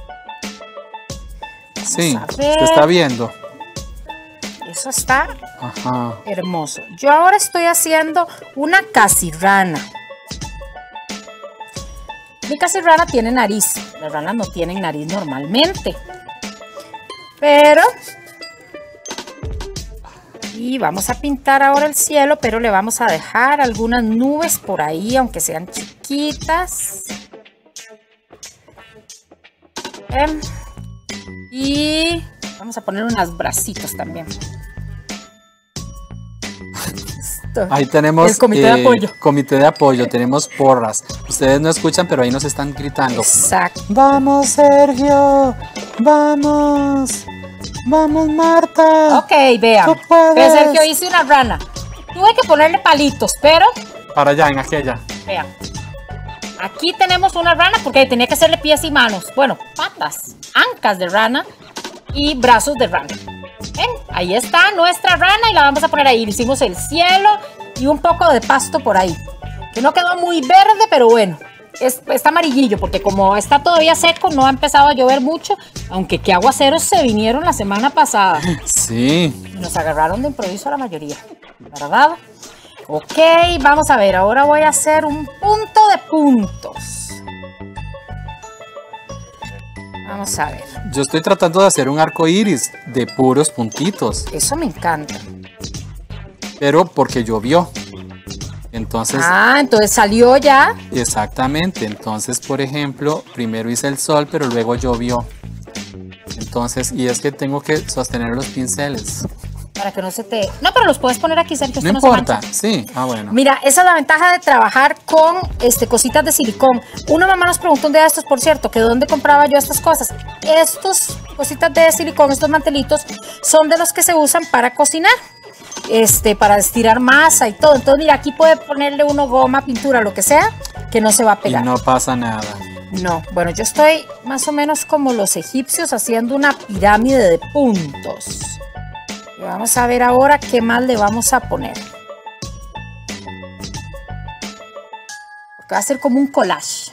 Sí, a ver. se está viendo. Eso está Ajá. hermoso. Yo ahora estoy haciendo una casirrana. Mi casirrana tiene nariz. Las ranas no tienen nariz normalmente. Pero... Y vamos a pintar ahora el cielo, pero le vamos a dejar algunas nubes por ahí, aunque sean chiquitas. Y vamos a poner unos bracitos también. Listo. Ahí tenemos el comité de apoyo. Comité de apoyo, tenemos porras. Ustedes no escuchan, pero ahí nos están gritando. Exacto. Vamos, Sergio. Vamos. Vamos, Marta. Ok, vean. Tú puedes. Ve, Sergio, hice una rana. Tuve que ponerle palitos, pero Para allá, en aquella. vean. Aquí tenemos una rana porque tenía que hacerle pies y manos. Bueno, patas, ancas de rana y brazos de rana. ¿Ven? Ahí está nuestra rana y la vamos a poner ahí. Le hicimos el cielo y un poco de pasto por ahí. Que no quedó muy verde, pero bueno. Está amarillillo porque como está todavía seco, no ha empezado a llover mucho. Aunque qué aguaceros se vinieron la semana pasada. Sí. Nos agarraron de improviso a la mayoría, ¿verdad? Ok, vamos a ver, ahora voy a hacer un punto de puntos. Vamos a ver, Yo estoy tratando de hacer un arco iris de puros puntitos, eso me encanta. pero porque llovió. Entonces, Entonces salió ya. exactamente. Entonces, por ejemplo, primero hice el sol, pero luego llovió. Entonces, y es que tengo que sostener los pinceles. Para que no se te... No, pero los puedes poner aquí, Sergio. No esto se importa, mancha. sí. Ah, bueno. Mira, esa es la ventaja de trabajar con cositas de silicón. Una mamá nos preguntó un día de estos, por cierto, que dónde compraba yo estas cosas. Estos cositas de silicón, estos mantelitos, son de los que se usan para cocinar. Para estirar masa y todo. Entonces, mira, aquí puede ponerle uno goma, pintura, lo que sea, que no se va a Y pegar. no pasa nada. No, bueno, yo estoy más o menos como los egipcios haciendo una pirámide de puntos. Y vamos a ver ahora qué más le vamos a poner. Porque va a ser como un collage.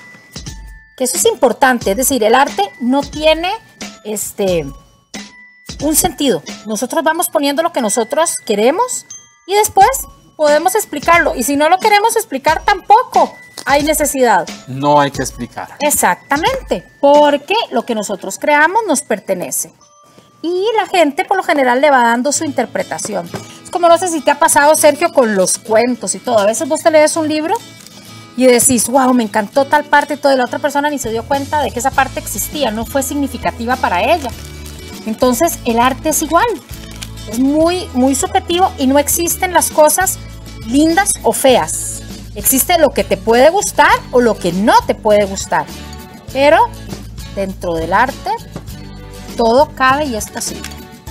Que eso es importante, es decir, el arte no tiene un sentido. Nosotros vamos poniendo lo que nosotros queremos y después podemos explicarlo. Y si no lo queremos explicar, tampoco hay necesidad. No hay que explicar. Exactamente, porque lo que nosotros creamos nos pertenece. Y la gente por lo general le va dando su interpretación. Es como, no sé si te ha pasado, Sergio, con los cuentos y todo. A veces vos te lees un libro y decís, wow, me encantó tal parte y todo, y la otra persona ni se dio cuenta de que esa parte existía, no fue significativa para ella. Entonces, el arte es igual. Es muy, muy subjetivo y no existen las cosas lindas o feas. Existe lo que te puede gustar o lo que no te puede gustar. Pero dentro del arte, todo cabe y es posible.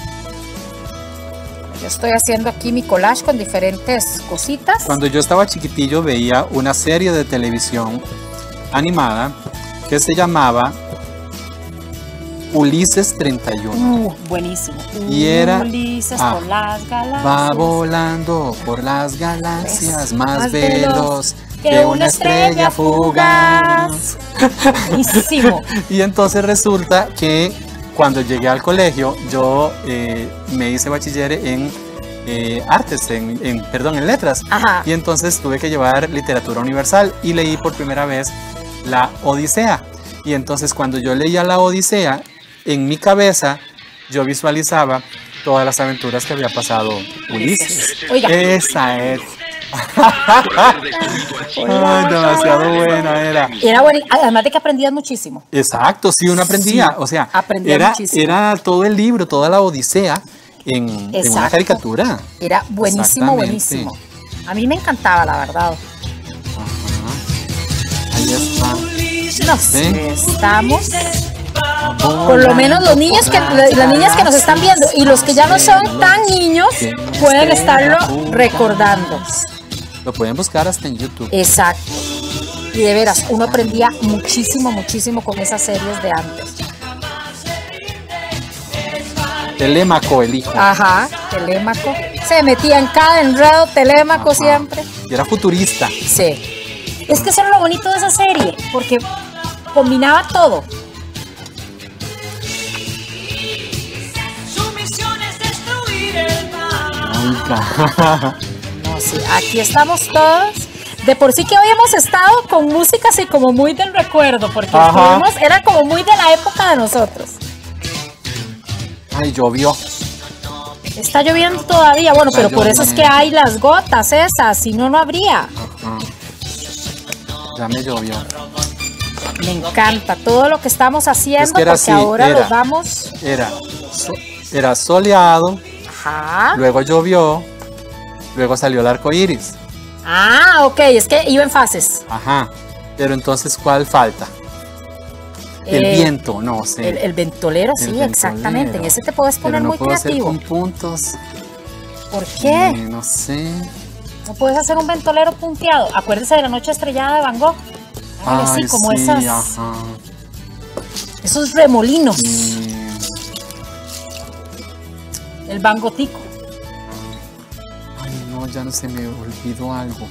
Yo estoy haciendo aquí mi collage con diferentes cositas. Cuando yo estaba chiquitillo veía una serie de televisión animada que se llamaba Ulises 31. Buenísimo. Y era Ulises por las galaxias. Va volando por las galaxias, más más veloz que una estrella fugaz. Buenísimo. Y entonces resulta que cuando llegué al colegio, yo me hice bachiller en artes, en letras. Ajá. Y entonces tuve que llevar literatura universal y leí por primera vez la Odisea. Y entonces cuando yo leía la Odisea, en mi cabeza yo visualizaba todas las aventuras que había pasado Ulises. Oiga. Esa es. Ay, demasiado buena era. Era bueno, además de que aprendías muchísimo. Exacto, sí, uno aprendía. Sí, o sea, aprendía muchísimo. era todo el libro, toda la Odisea en una Exacto. caricatura. Era buenísimo, Exactamente. buenísimo. A mí me encantaba, la verdad. Ahí está. No sé, estamos. Por lo menos los niños las niñas que nos están viendo y los que ya no son tan niños pueden estarlo recordando. Lo pueden buscar hasta en YouTube. Exacto. Y de veras, uno aprendía muchísimo, muchísimo con esas series de antes. Telémaco, el hijo. Ajá, Telémaco. Se metía en cada enredo Telémaco siempre. Y era futurista. Sí. Es que eso era lo bonito de esa serie, porque combinaba todo. Su misión es destruir el mal. No, sí, aquí estamos todos. De por sí que hoy hemos estado con música así como muy del recuerdo, porque era como muy de la época de nosotros. Ay, llovió. Está lloviendo todavía, bueno, pero por eso es que hay las gotas esas, si no, no habría. Ajá. Ya me llovió. Me encanta todo lo que estamos haciendo, Es que era porque así, ahora era. los vamos. Era soleado, Ajá. luego llovió, luego salió el arco iris. Ah, ok, es que iba en fases. Ajá. Pero entonces, ¿cuál falta? El viento, no sé. El ventolero, sí, ventolero. exactamente. En ese te puedes poner Pero no muy puedo hacer creativo. con puntos. ¿Por qué? No sé. No puedes hacer un ventolero punteado. Acuérdese de La Noche Estrellada de Van Gogh. Hágale así, como sí, esas, ajá. esos remolinos. Sí. El Van Gotico. Ay, no, ya no se me olvidó algo.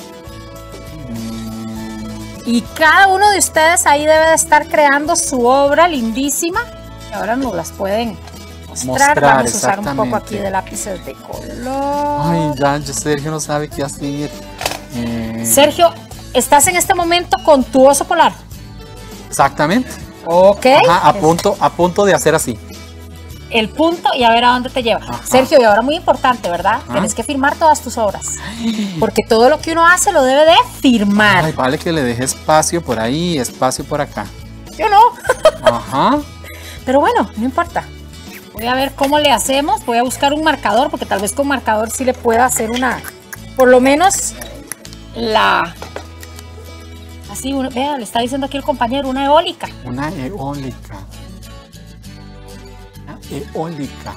Y cada uno de ustedes ahí debe de estar creando su obra lindísima. Y ahora nos las pueden mostrar. Vamos a usar un poco aquí de lápices de color. Ay, ya, Sergio no sabe qué hacer. Sergio, ¿estás en este momento con tu oso polar? Exactamente. Ok. Ajá, a punto de hacer así. El punto y a ver a dónde te lleva. Ajá. Sergio, y ahora muy importante, ¿verdad? Ajá. Tienes que firmar todas tus obras. Porque todo lo que uno hace lo debe de firmar. Ay, vale que le deje espacio por ahí, espacio por acá. Yo no. Ajá. Pero bueno, no importa. Voy a ver cómo le hacemos. Voy a buscar un marcador, porque tal vez con marcador sí le pueda hacer una, por lo menos la... Así, vea, le está diciendo aquí el compañero, una eólica. Una eólica. Una eólica.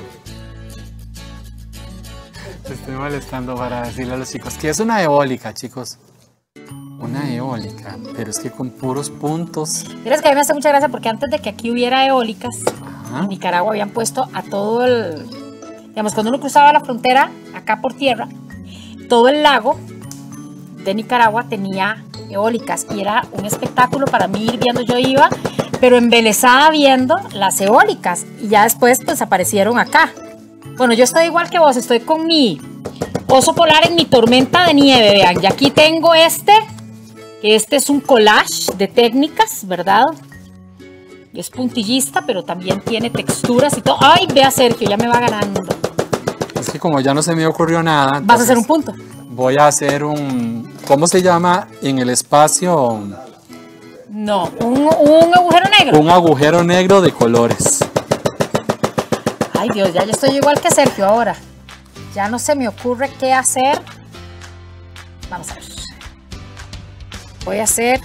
Te estoy molestando para decirle a los chicos que es una eólica, chicos. Una eólica, pero es que con puros puntos. Mira, es que a mí me hace mucha gracia porque antes de que aquí hubiera eólicas, Ajá. en Nicaragua habían puesto a todo el... Digamos, cuando uno cruzaba la frontera, acá por tierra, todo el lago de Nicaragua tenía eólicas y era un espectáculo para mí ir viendo. Yo iba pero embelesada viendo las eólicas. Y ya después pues aparecieron acá. Bueno, yo estoy igual que vos, estoy con mi oso polar en mi tormenta de nieve, vean. Y aquí tengo que este es un collage de técnicas, ¿verdad? Es puntillista, pero también tiene texturas y todo. ¡Ay, vea Sergio, ya me va ganando! Es que como ya no se me ocurrió nada... ¿Vas a hacer un punto? Voy a hacer un... ¿Cómo se llama en el espacio? No, un agujero negro. Un agujero negro de colores. Ay, Dios, ya estoy igual que Sergio ahora. Ya no se me ocurre qué hacer. Vamos a ver. Voy a hacer...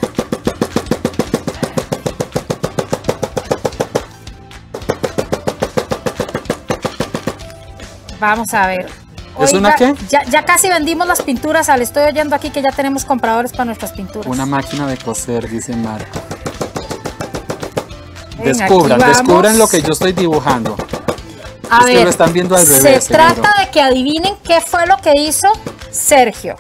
Vamos a ver. ¿Es una qué? Ya casi vendimos las pinturas, Ale. Estoy oyendo aquí que ya tenemos compradores para nuestras pinturas. Una máquina de coser, dice Marco. Ven, Descubran lo que yo estoy dibujando. A ver, que lo están viendo al revés. Se trata de que adivinen qué fue lo que hizo Sergio.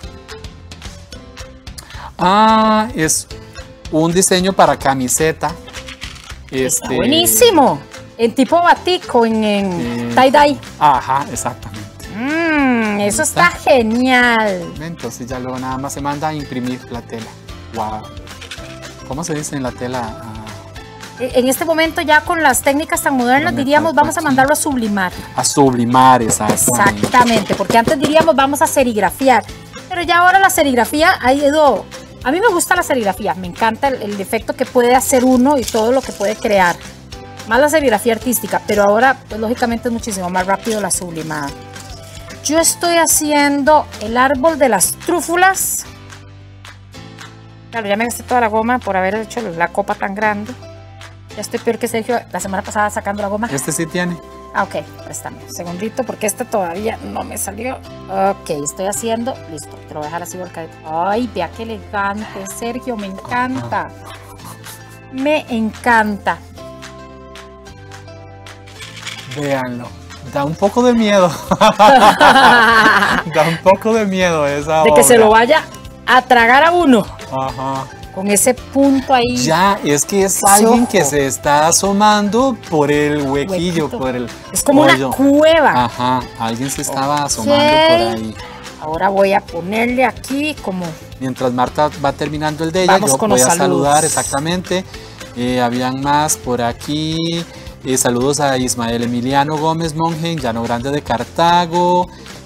Ah, es un diseño para camiseta. Está buenísimo. En tipo batik o en tie-dye. Ajá, exactamente. Eso está genial. Entonces ya luego nada más se manda a imprimir la tela. Wow. ¿Cómo se dice en la tela? En este momento ya con las técnicas tan modernas diríamos vamos a mandarlo a sublimar. A sublimar, exactamente. Exactamente, porque antes diríamos vamos a serigrafiar. Pero ya ahora la serigrafía ha ido... A mí me gusta la serigrafía, me encanta el efecto que puede hacer uno y todo lo que puede crear. Más la serigrafía artística, pero ahora pues lógicamente es muchísimo más rápido la sublimada. Yo estoy haciendo el árbol de las trúfulas. Claro, ya me gasté toda la goma por haber hecho la copa tan grande. Ya estoy peor que Sergio la semana pasada sacando la goma. Este sí tiene. Ah, ok, préstame un segundito porque este todavía no me salió. Ok, estoy haciendo, listo, te lo voy a dejar así volcadito. Ay, vea qué elegante, Sergio, me encanta. Me encanta. Véanlo. Da un poco de miedo. Da un poco de miedo esa de que obra. Se lo vaya a tragar a uno. Ajá. Con ese punto ahí. Ya, es que es alguien que se está asomando por el huequillo, por el es como hoyo. una cueva. Ajá, alguien se estaba asomando por ahí. Ahora voy a ponerle aquí como... Mientras Marta va terminando el de ella, yo voy a saludar exactamente. Habían más por aquí. Saludos a Ismael Emiliano Gómez Monge, Llano Grande de Cartago.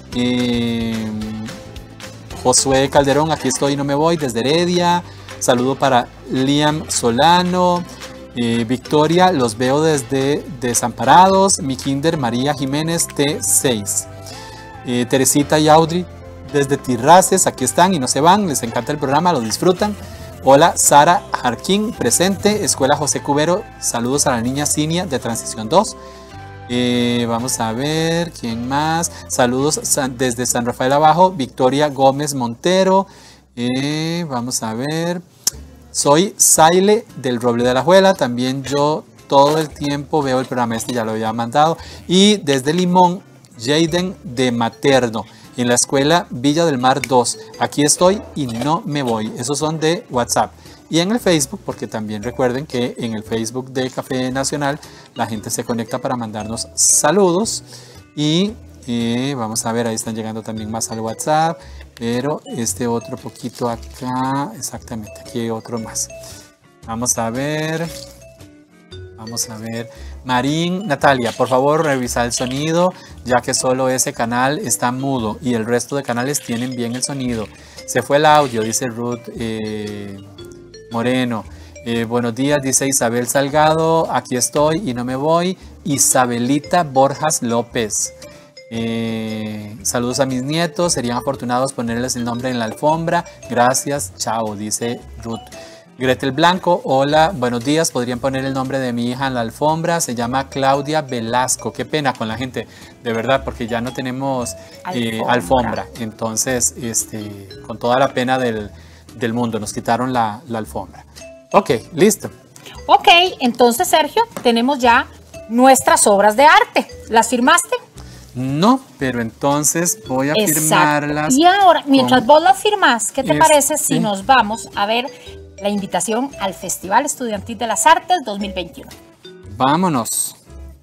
Josué Calderón, aquí estoy y no me voy, desde Heredia. Saludo para Liam Solano. Victoria, los veo desde Desamparados. Mi kinder María Jiménez T6. Teresita y Audrey desde Tirraces, aquí están y no se van, les encanta el programa, lo disfrutan. Hola, Sara Jarquín, presente, Escuela José Cubero, saludos a la niña Cinia de Transición 2. Vamos a ver, ¿quién más? Saludos desde San Rafael Abajo, Victoria Gómez Montero. Vamos a ver, soy Saile del Roble de la Juela, también yo todo el tiempo veo el programa, ya lo había mandado. Y desde Limón, Jaden de Materno, en la escuela Villa del Mar 2. Aquí estoy y no me voy. Esos son de WhatsApp. Y en el Facebook, porque también recuerden que en el Facebook de Café Nacional la gente se conecta para mandarnos saludos. Y vamos a ver, ahí están llegando también más al WhatsApp. Pero este otro poquito acá, exactamente, aquí hay otro más. Vamos a ver. Vamos a ver. Marín, Natalia, por favor revisa el sonido, ya que solo ese canal está mudo y el resto de canales tienen bien el sonido. Se fue el audio, dice Ruth Moreno. Buenos días, dice Isabel Salgado, aquí estoy y no me voy. Isabelita Borjas López. Saludos a mis nietos, serían afortunados ponerles el nombre en la alfombra. Gracias, chao, dice Ruth. Gretel Blanco, hola, buenos días, podrían poner el nombre de mi hija en la alfombra, se llama Claudia Velasco. Qué pena con la gente, de verdad, porque ya no tenemos alfombra. Entonces, con toda la pena del mundo, nos quitaron la alfombra. Ok, listo. Ok, entonces Sergio, tenemos ya nuestras obras de arte. ¿Las firmaste? No, pero entonces voy a firmarlas. Y ahora, mientras vos las firmas, ¿qué te parece si nos vamos a ver la invitación al Festival Estudiantil de las Artes 2021. Vámonos.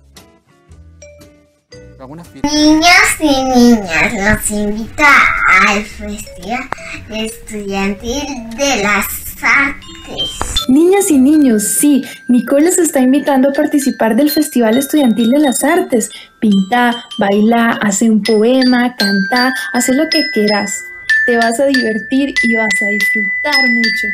Niños y niñas, los invito al Festival Estudiantil de las Artes. Niñas y niños, sí, Nicole les está invitando a participar del Festival Estudiantil de las Artes. Pinta, baila, hace un poema, canta, hace lo que quieras. Te vas a divertir y vas a disfrutar mucho.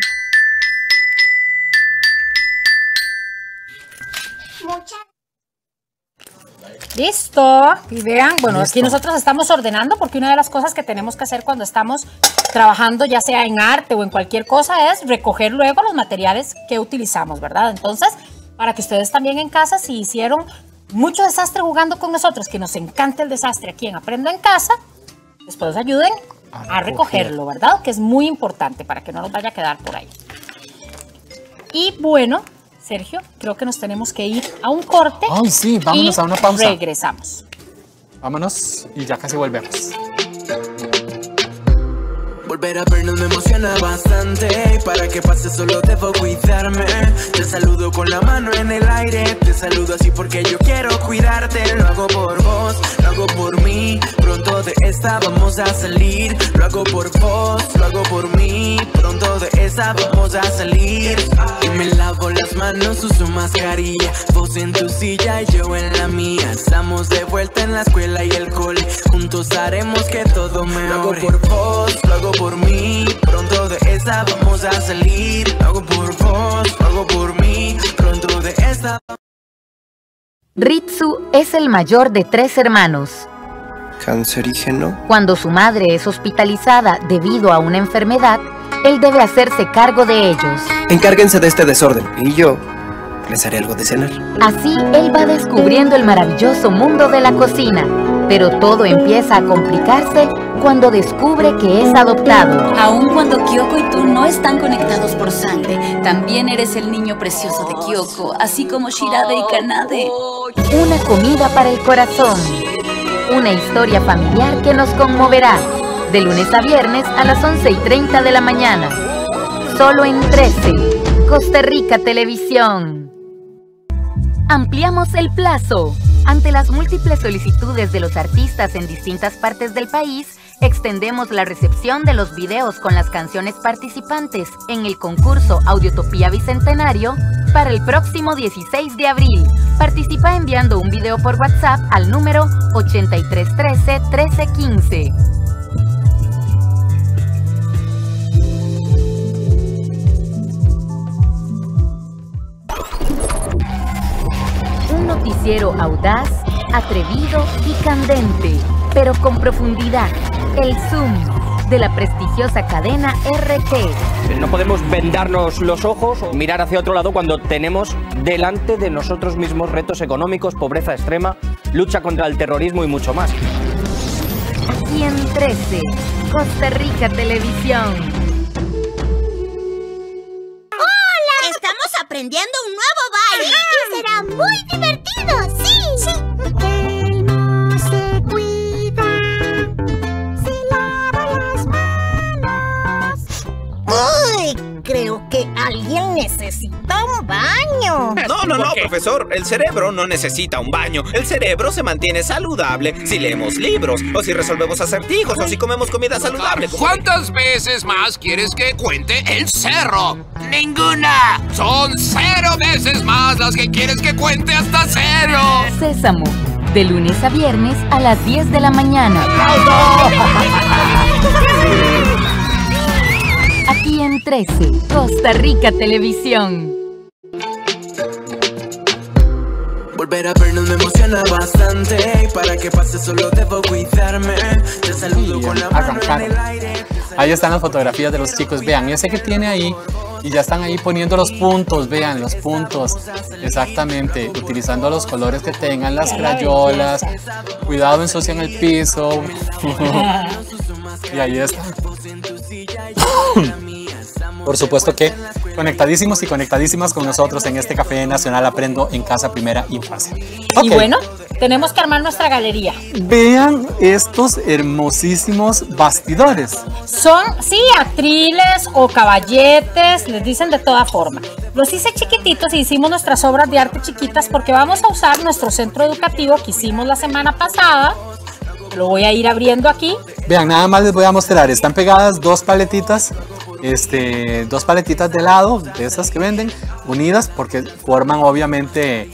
Listo. Y vean, bueno, Listo. aquí nosotros estamos ordenando porque una de las cosas que tenemos que hacer cuando estamos trabajando, ya sea en arte o en cualquier cosa, es recoger luego los materiales que utilizamos, ¿verdad? Entonces, para que ustedes también en casa, si hicieron mucho desastre jugando con nosotros, que nos encanta el desastre aquí en Aprendo en Casa, después ayuden a recogerlo, ¿verdad? Que es muy importante para que no nos vaya a quedar por ahí. Y bueno, Sergio, creo que nos tenemos que ir a un corte. Ay, sí, vámonos y a una pausa. Regresamos. Vámonos y ya casi volvemos. Volver a vernos me emociona bastante y para que pase solo debo cuidarme. Te saludo con la mano en el aire, te saludo así porque yo quiero cuidarte. Lo hago por vos, lo hago por mí, pronto de esta vamos a salir. Lo hago por vos, lo hago por mí, pronto de esta vamos a salir. Y me lavo las manos, uso mascarilla, vos en tu silla y yo en la mía. Estamos de vuelta en la escuela y el cole, juntos haremos que todo mejore. Lo hago por vos, lo hago por mí, pronto de esta vamos a salir. Lo hago por vos, lo hago por mí, pronto de esta. Ritsu es el mayor de 3 hermanos. ¿Cancerígeno? Cuando su madre es hospitalizada debido a una enfermedad, él debe hacerse cargo de ellos. Encárguense de este desorden y yo les haré algo de cenar. Así, él va descubriendo el maravilloso mundo de la cocina. Pero todo empieza a complicarse cuando descubre que es adoptado. Aun cuando Kyoko y tú no están conectados por sangre, también eres el niño precioso de Kyoko, así como Shirade y Kanade. Una comida para el corazón. Una historia familiar que nos conmoverá. De lunes a viernes a las 11:30 de la mañana. Solo en 13. Costa Rica Televisión. Ampliamos el plazo. Ante las múltiples solicitudes de los artistas en distintas partes del país, extendemos la recepción de los videos con las canciones participantes en el concurso Audiotopía Bicentenario para el próximo 16 de abril. Participa enviando un video por WhatsApp al número 8313 1315. Un noticiero audaz, atrevido y candente, pero con profundidad. El Zoom de la prestigiosa cadena RT. No podemos vendarnos los ojos o mirar hacia otro lado cuando tenemos delante de nosotros mismos retos económicos, pobreza extrema, lucha contra el terrorismo y mucho más. Aquí en 13, Costa Rica Televisión. ¡Hola! Estamos aprendiendo un nuevo baile y será muy divertido, sí. Él no se cuida, se lava las manos. ¡Uy! Creo que alguien necesita un baño. No, profesor. El cerebro no necesita un baño. El cerebro se mantiene saludable si leemos libros, o si resolvemos acertijos, o si comemos comida saludable. ¿Cuántas veces más quieres que cuente el cerro? ¡Ninguna! Son 0 veces más las que quieres que cuente hasta 0. Sésamo, de lunes a viernes a las 10 de la mañana. Aquí en 13, Costa Rica Televisión. Volver a vernos me emociona bastante y para que pase solo debo cuidarme. Te saludo con la mano en el aire. Ahí están las fotografías de los chicos. Vean, ese que tiene ahí. Y ya están ahí poniendo los puntos. Vean, los puntos. Exactamente. Utilizando los colores que tengan, las crayolas. Cuidado, ensucian el piso. Y ahí está. Por supuesto que conectadísimos y conectadísimas con nosotros en este Café Nacional Aprendo en Casa Primera Infancia. Y bueno, tenemos que armar nuestra galería. Vean estos hermosísimos bastidores. Son, sí, atriles o caballetes, les dicen de toda forma. Los hice chiquititos y hicimos nuestras obras de arte chiquitas porque vamos a usar nuestro centro educativo que hicimos la semana pasada. Lo voy a ir abriendo aquí. Vean, nada más les voy a mostrar. Están pegadas dos paletitas de helado, de esas que venden, unidas porque forman obviamente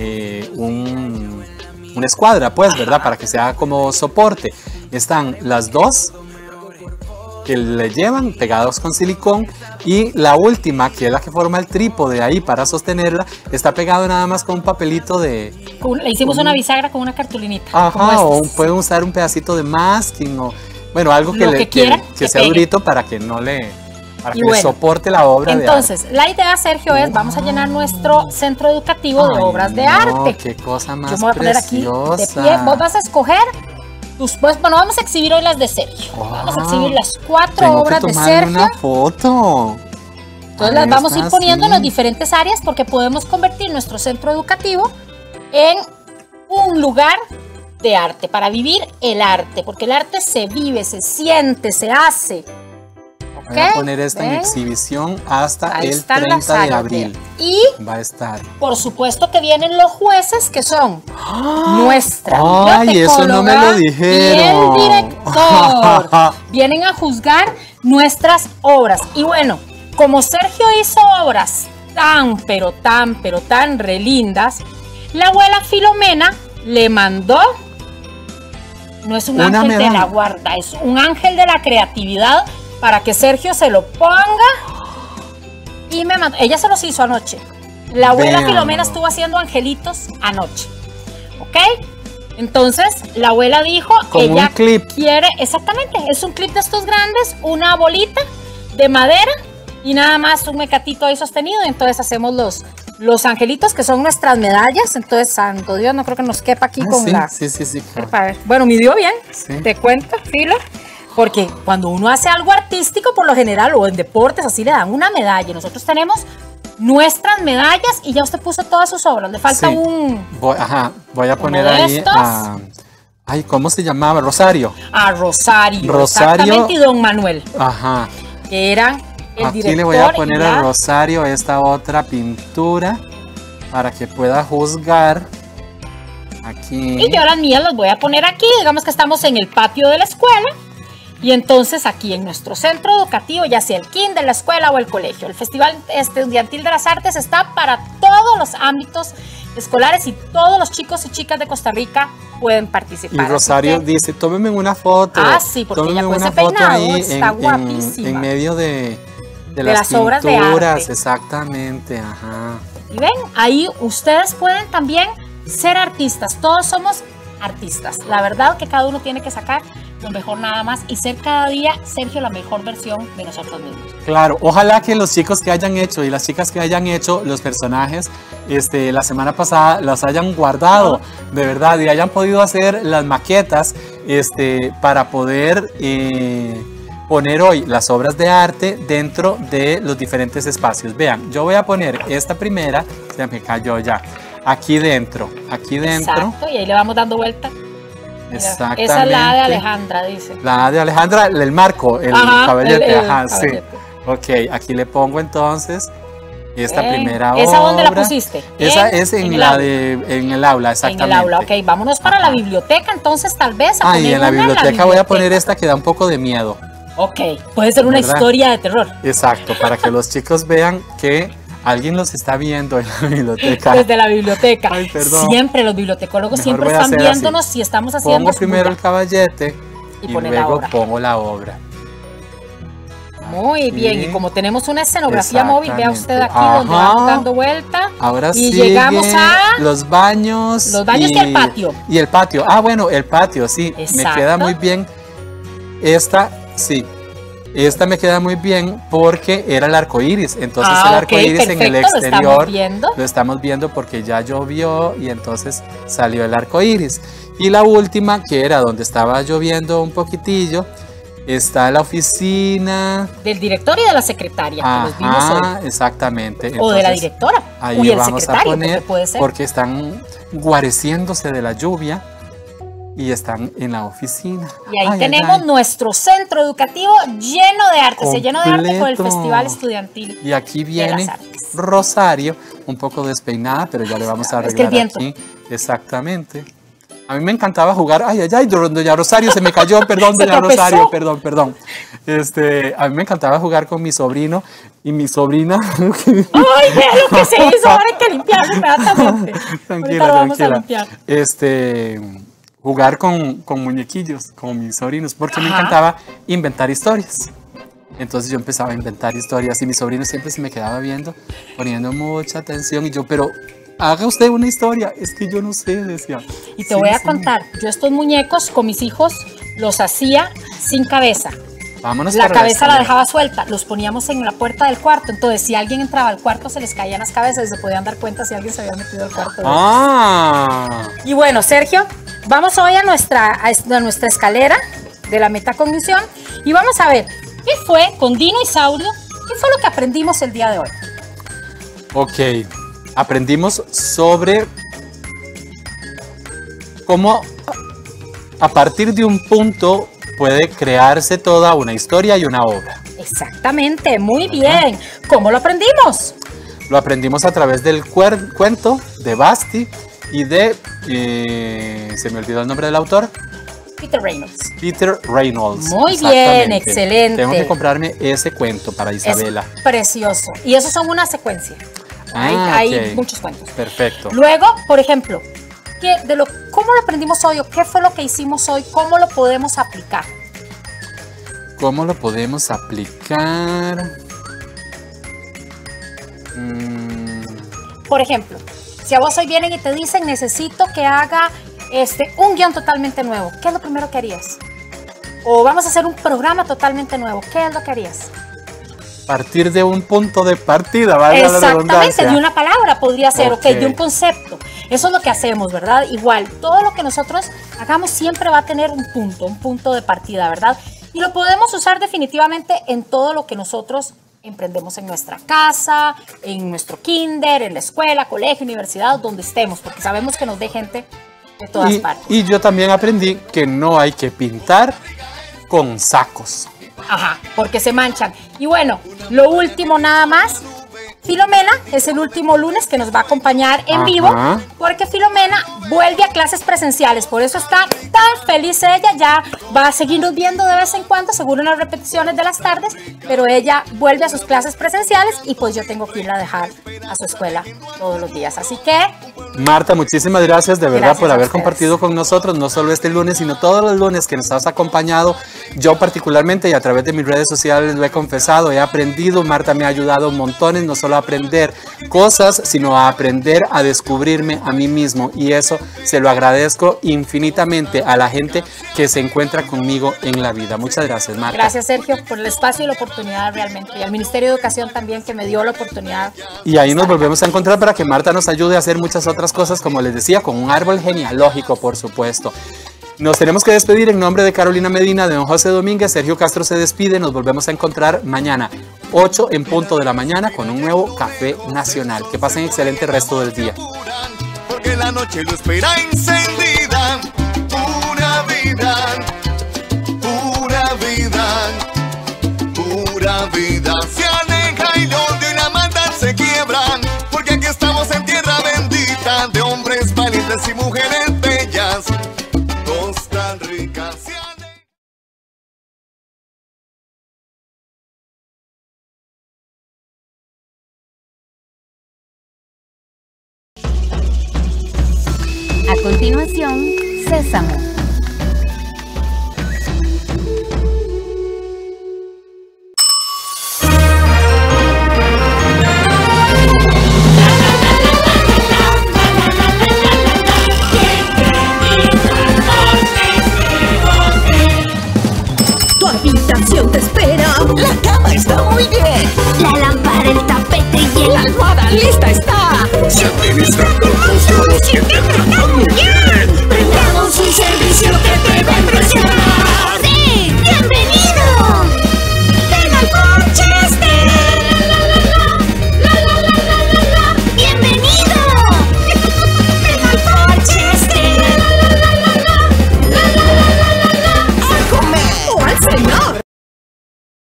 una escuadra, pues, ¿verdad? Para que sea como soporte. Están las dos que le llevan pegados con silicón y la última, que es la que forma el trípode ahí para sostenerla, está pegado nada más con un papelito de... Le hicimos una bisagra con una cartulinita. Ajá, o pueden usar un pedacito de masking o, bueno, algo que sea durito para que no le... Para que le soporte la obra entonces, de arte. La idea, Sergio, es vamos a llenar nuestro centro educativo de obras de arte. Qué cosa más Yo me voy a poner aquí de pie. Vos vas a escoger bueno, vamos a exhibir hoy las de Sergio. Vamos a exhibir las 4 obras de Sergio. Una foto. Entonces las vamos a ir poniendo en las diferentes áreas porque podemos convertir nuestro centro educativo en un lugar de arte, para vivir el arte, porque el arte se vive, se siente, se hace. Voy a poner esta en exhibición hasta el 30 de abril. Y va a estar. Por supuesto que vienen los jueces, que son nuestra ¡ay, eso no me lo dijeron! Y el director. Vienen a juzgar nuestras obras. Y bueno, como Sergio hizo obras pero tan re lindas, la abuela Filomena le mandó, no es un ángel de la guarda, es un ángel de la creatividad, para que Sergio se lo ponga y me mandó. Ella se los hizo anoche. La abuela Filomena estuvo haciendo angelitos anoche. ¿Ok? Entonces, la abuela dijo, ella quiere, exactamente, es un clip de estos grandes, una bolita de madera y nada más un mecatito ahí sostenido. Y entonces hacemos los angelitos, que son nuestras medallas. Entonces, santo Dios, no creo que nos quepa aquí con la... Sí. Bueno, midió bien, te cuento, Filo. Porque cuando uno hace algo artístico, por lo general, o en deportes, así le dan una medalla. Nosotros tenemos nuestras medallas y ya usted puso todas sus obras. Le falta voy a poner ahí ay, ¿cómo se llamaba? Rosario. Rosario. Exactamente, y don Manuel. Ajá. Que era el director. Aquí le voy a poner a Rosario esta otra pintura para que pueda juzgar. Aquí. Y yo las mías las voy a poner aquí. Digamos que estamos en el patio de la escuela. Y entonces aquí en nuestro centro educativo, ya sea el kinder, la escuela o el colegio, el Festival Estudiantil de las Artes está para todos los ámbitos escolares y todos los chicos y chicas de Costa Rica pueden participar. Y Rosario dice, tómeme una foto. Sí, porque ella con ese peinado está guapísima. En medio de las obras de arte. Exactamente, ajá. Y ven, ahí ustedes pueden también ser artistas. Todos somos artistas. La verdad que cada uno tiene que sacar lo mejor nada más y ser cada día, Sergio, la mejor versión de nosotros mismos. Claro, ojalá que los chicos que hayan hecho y las chicas que hayan hecho los personajes la semana pasada los hayan guardado, de verdad, y hayan podido hacer las maquetas para poder poner hoy las obras de arte dentro de los diferentes espacios. Vean, yo voy a poner esta primera, se me cayó ya, aquí dentro. Exacto, y ahí le vamos dando vuelta. Exactamente. Esa es la de Alejandra, dice. La de Alejandra, el marco, el caballete, caballete. Ok, aquí le pongo entonces esta primera obra. ¿Esa dónde la pusiste? Esa es en el aula, exactamente. En el aula, ok. Vámonos para la biblioteca, entonces tal vez. Y en la biblioteca voy a poner esta que da un poco de miedo. Ok, puede ser una historia de terror. Exacto, para que los chicos vean que alguien los está viendo en la biblioteca. Desde la biblioteca. Ay, perdón. Siempre los bibliotecólogos siempre están viéndonos si estamos haciendo. Pongo primero el caballete y luego pongo la obra. Muy bien, y como tenemos una escenografía móvil, vea usted aquí donde vamos dando vuelta. Ahora sí. Y llegamos a los baños. Los baños y el patio. Y el patio. Bueno, el patio, sí. Exacto. Me queda muy bien. Esta me queda muy bien porque era el arco iris. Entonces el arco iris en el exterior lo estamos viendo porque ya llovió y entonces salió el arco iris. Y la última, que era donde estaba lloviendo un poquitillo, Está la oficina del director y de la secretaria, que los vimos hoy. Exactamente. O de la directora. Ahí y el vamos secretario, a poner, puede ser. porque están guareciéndose de la lluvia y están en la oficina. Y ahí tenemos nuestro centro educativo lleno de arte. Se llenó de arte con el Festival Estudiantil. Y aquí viene Rosario, un poco despeinada, pero ya le vamos a arreglar. Es que el viento. Aquí. Exactamente. A mí me encantaba jugar. Ay, doña Rosario se me cayó, perdón, doña Rosario, perdón. A mí me encantaba jugar con mi sobrino y mi sobrina. Ay, vea lo que se hizo, ahora hay que limpiarlo inmediatamente. Tranquila. Jugar con muñequillos, con mis sobrinos, porque me encantaba inventar historias. Entonces yo empezaba a inventar historias y mi sobrino siempre se me quedaba viendo, poniendo mucha atención y yo, pero haga usted una historia, es que yo no sé, decía. Y te voy a contar, yo estos muñecos con mis hijos los hacía sin cabeza. Vámonos. La cabeza la dejaba suelta, los poníamos en la puerta del cuarto, entonces si alguien entraba al cuarto se les caían las cabezas y se podían dar cuenta si alguien se había metido al cuarto. Y bueno, Sergio, vamos hoy a nuestra escalera de la metacognición y vamos a ver qué fue con Dino y Saurio, qué fue lo que aprendimos el día de hoy. Ok, aprendimos sobre cómo a partir de un punto puede crearse toda una historia y una obra. Exactamente, muy bien. ¿Cómo lo aprendimos? Lo aprendimos a través del cuento de Basti y de... se me olvidó el nombre del autor. Peter Reynolds. Muy bien, excelente. Tengo que comprarme ese cuento para Isabela. Es precioso. Y esos son una secuencia. Hay muchos cuentos. Perfecto. Luego, por ejemplo, ¿cómo lo aprendimos hoy o qué fue lo que hicimos hoy? ¿Cómo lo podemos aplicar? ¿Cómo lo podemos aplicar? Por ejemplo, si a vos hoy vienen y te dicen necesito que haga un guión totalmente nuevo, ¿qué es lo primero que harías? O vamos a hacer un programa totalmente nuevo, ¿qué es lo que harías? Partir de un punto de partida, ¿vale? Exactamente, de una palabra podría ser, de un concepto. Eso es lo que hacemos, ¿verdad? Igual, todo lo que nosotros hagamos siempre va a tener un punto de partida, ¿verdad? Y lo podemos usar definitivamente en todo lo que nosotros emprendemos en nuestra casa, en nuestro kinder, en la escuela, colegio, universidad, donde estemos, porque sabemos que nos ve gente de todas partes. Y yo también aprendí que no hay que pintar con sacos. Ajá, porque se manchan. Y bueno, lo último nada más, Filomena es el último lunes que nos va a acompañar en vivo, porque Filomena vuelve a clases presenciales, por eso está tan feliz ella, ya va a seguirnos viendo de vez en cuando, seguro en las repeticiones de las tardes, pero ella vuelve a sus clases presenciales y pues yo tengo que irla a dejar a su escuela todos los días, así que... Marta, muchísimas gracias de verdad por haber compartido con nosotros, no solo este lunes, sino todos los lunes que nos has acompañado. Yo particularmente y a través de mis redes sociales lo he confesado, he aprendido, Marta me ha ayudado montones, no solo a aprender cosas, sino a aprender a descubrirme a mí mismo, y eso se lo agradezco infinitamente a la gente que se encuentra conmigo en la vida. Muchas gracias, Marta. Gracias, Sergio, por el espacio y la oportunidad realmente, y al Ministerio de Educación también que me dio la oportunidad. Y ahí nos volvemos a encontrar para que Marta nos ayude a hacer muchas otras cosas, como les decía, con un árbol genealógico, por supuesto. Nos tenemos que despedir en nombre de Carolina Medina, de don José Domínguez. Sergio Castro se despide. Nos volvemos a encontrar mañana, 8 en punto de la mañana, con un nuevo Café Nacional. Que pasen excelente resto del día. Porque la noche lo espera encendida. Pura vida, pura vida, pura vida. Se aleja el odio y la maldad se quiebran. Porque aquí estamos en tierra bendita de hombres valientes y mujeres bellas. Costa Rica se aleja. A continuación, Sésamo. Tu habitación te espera. La cama está muy bien. La lámpara, el tapete y el almohada lista está.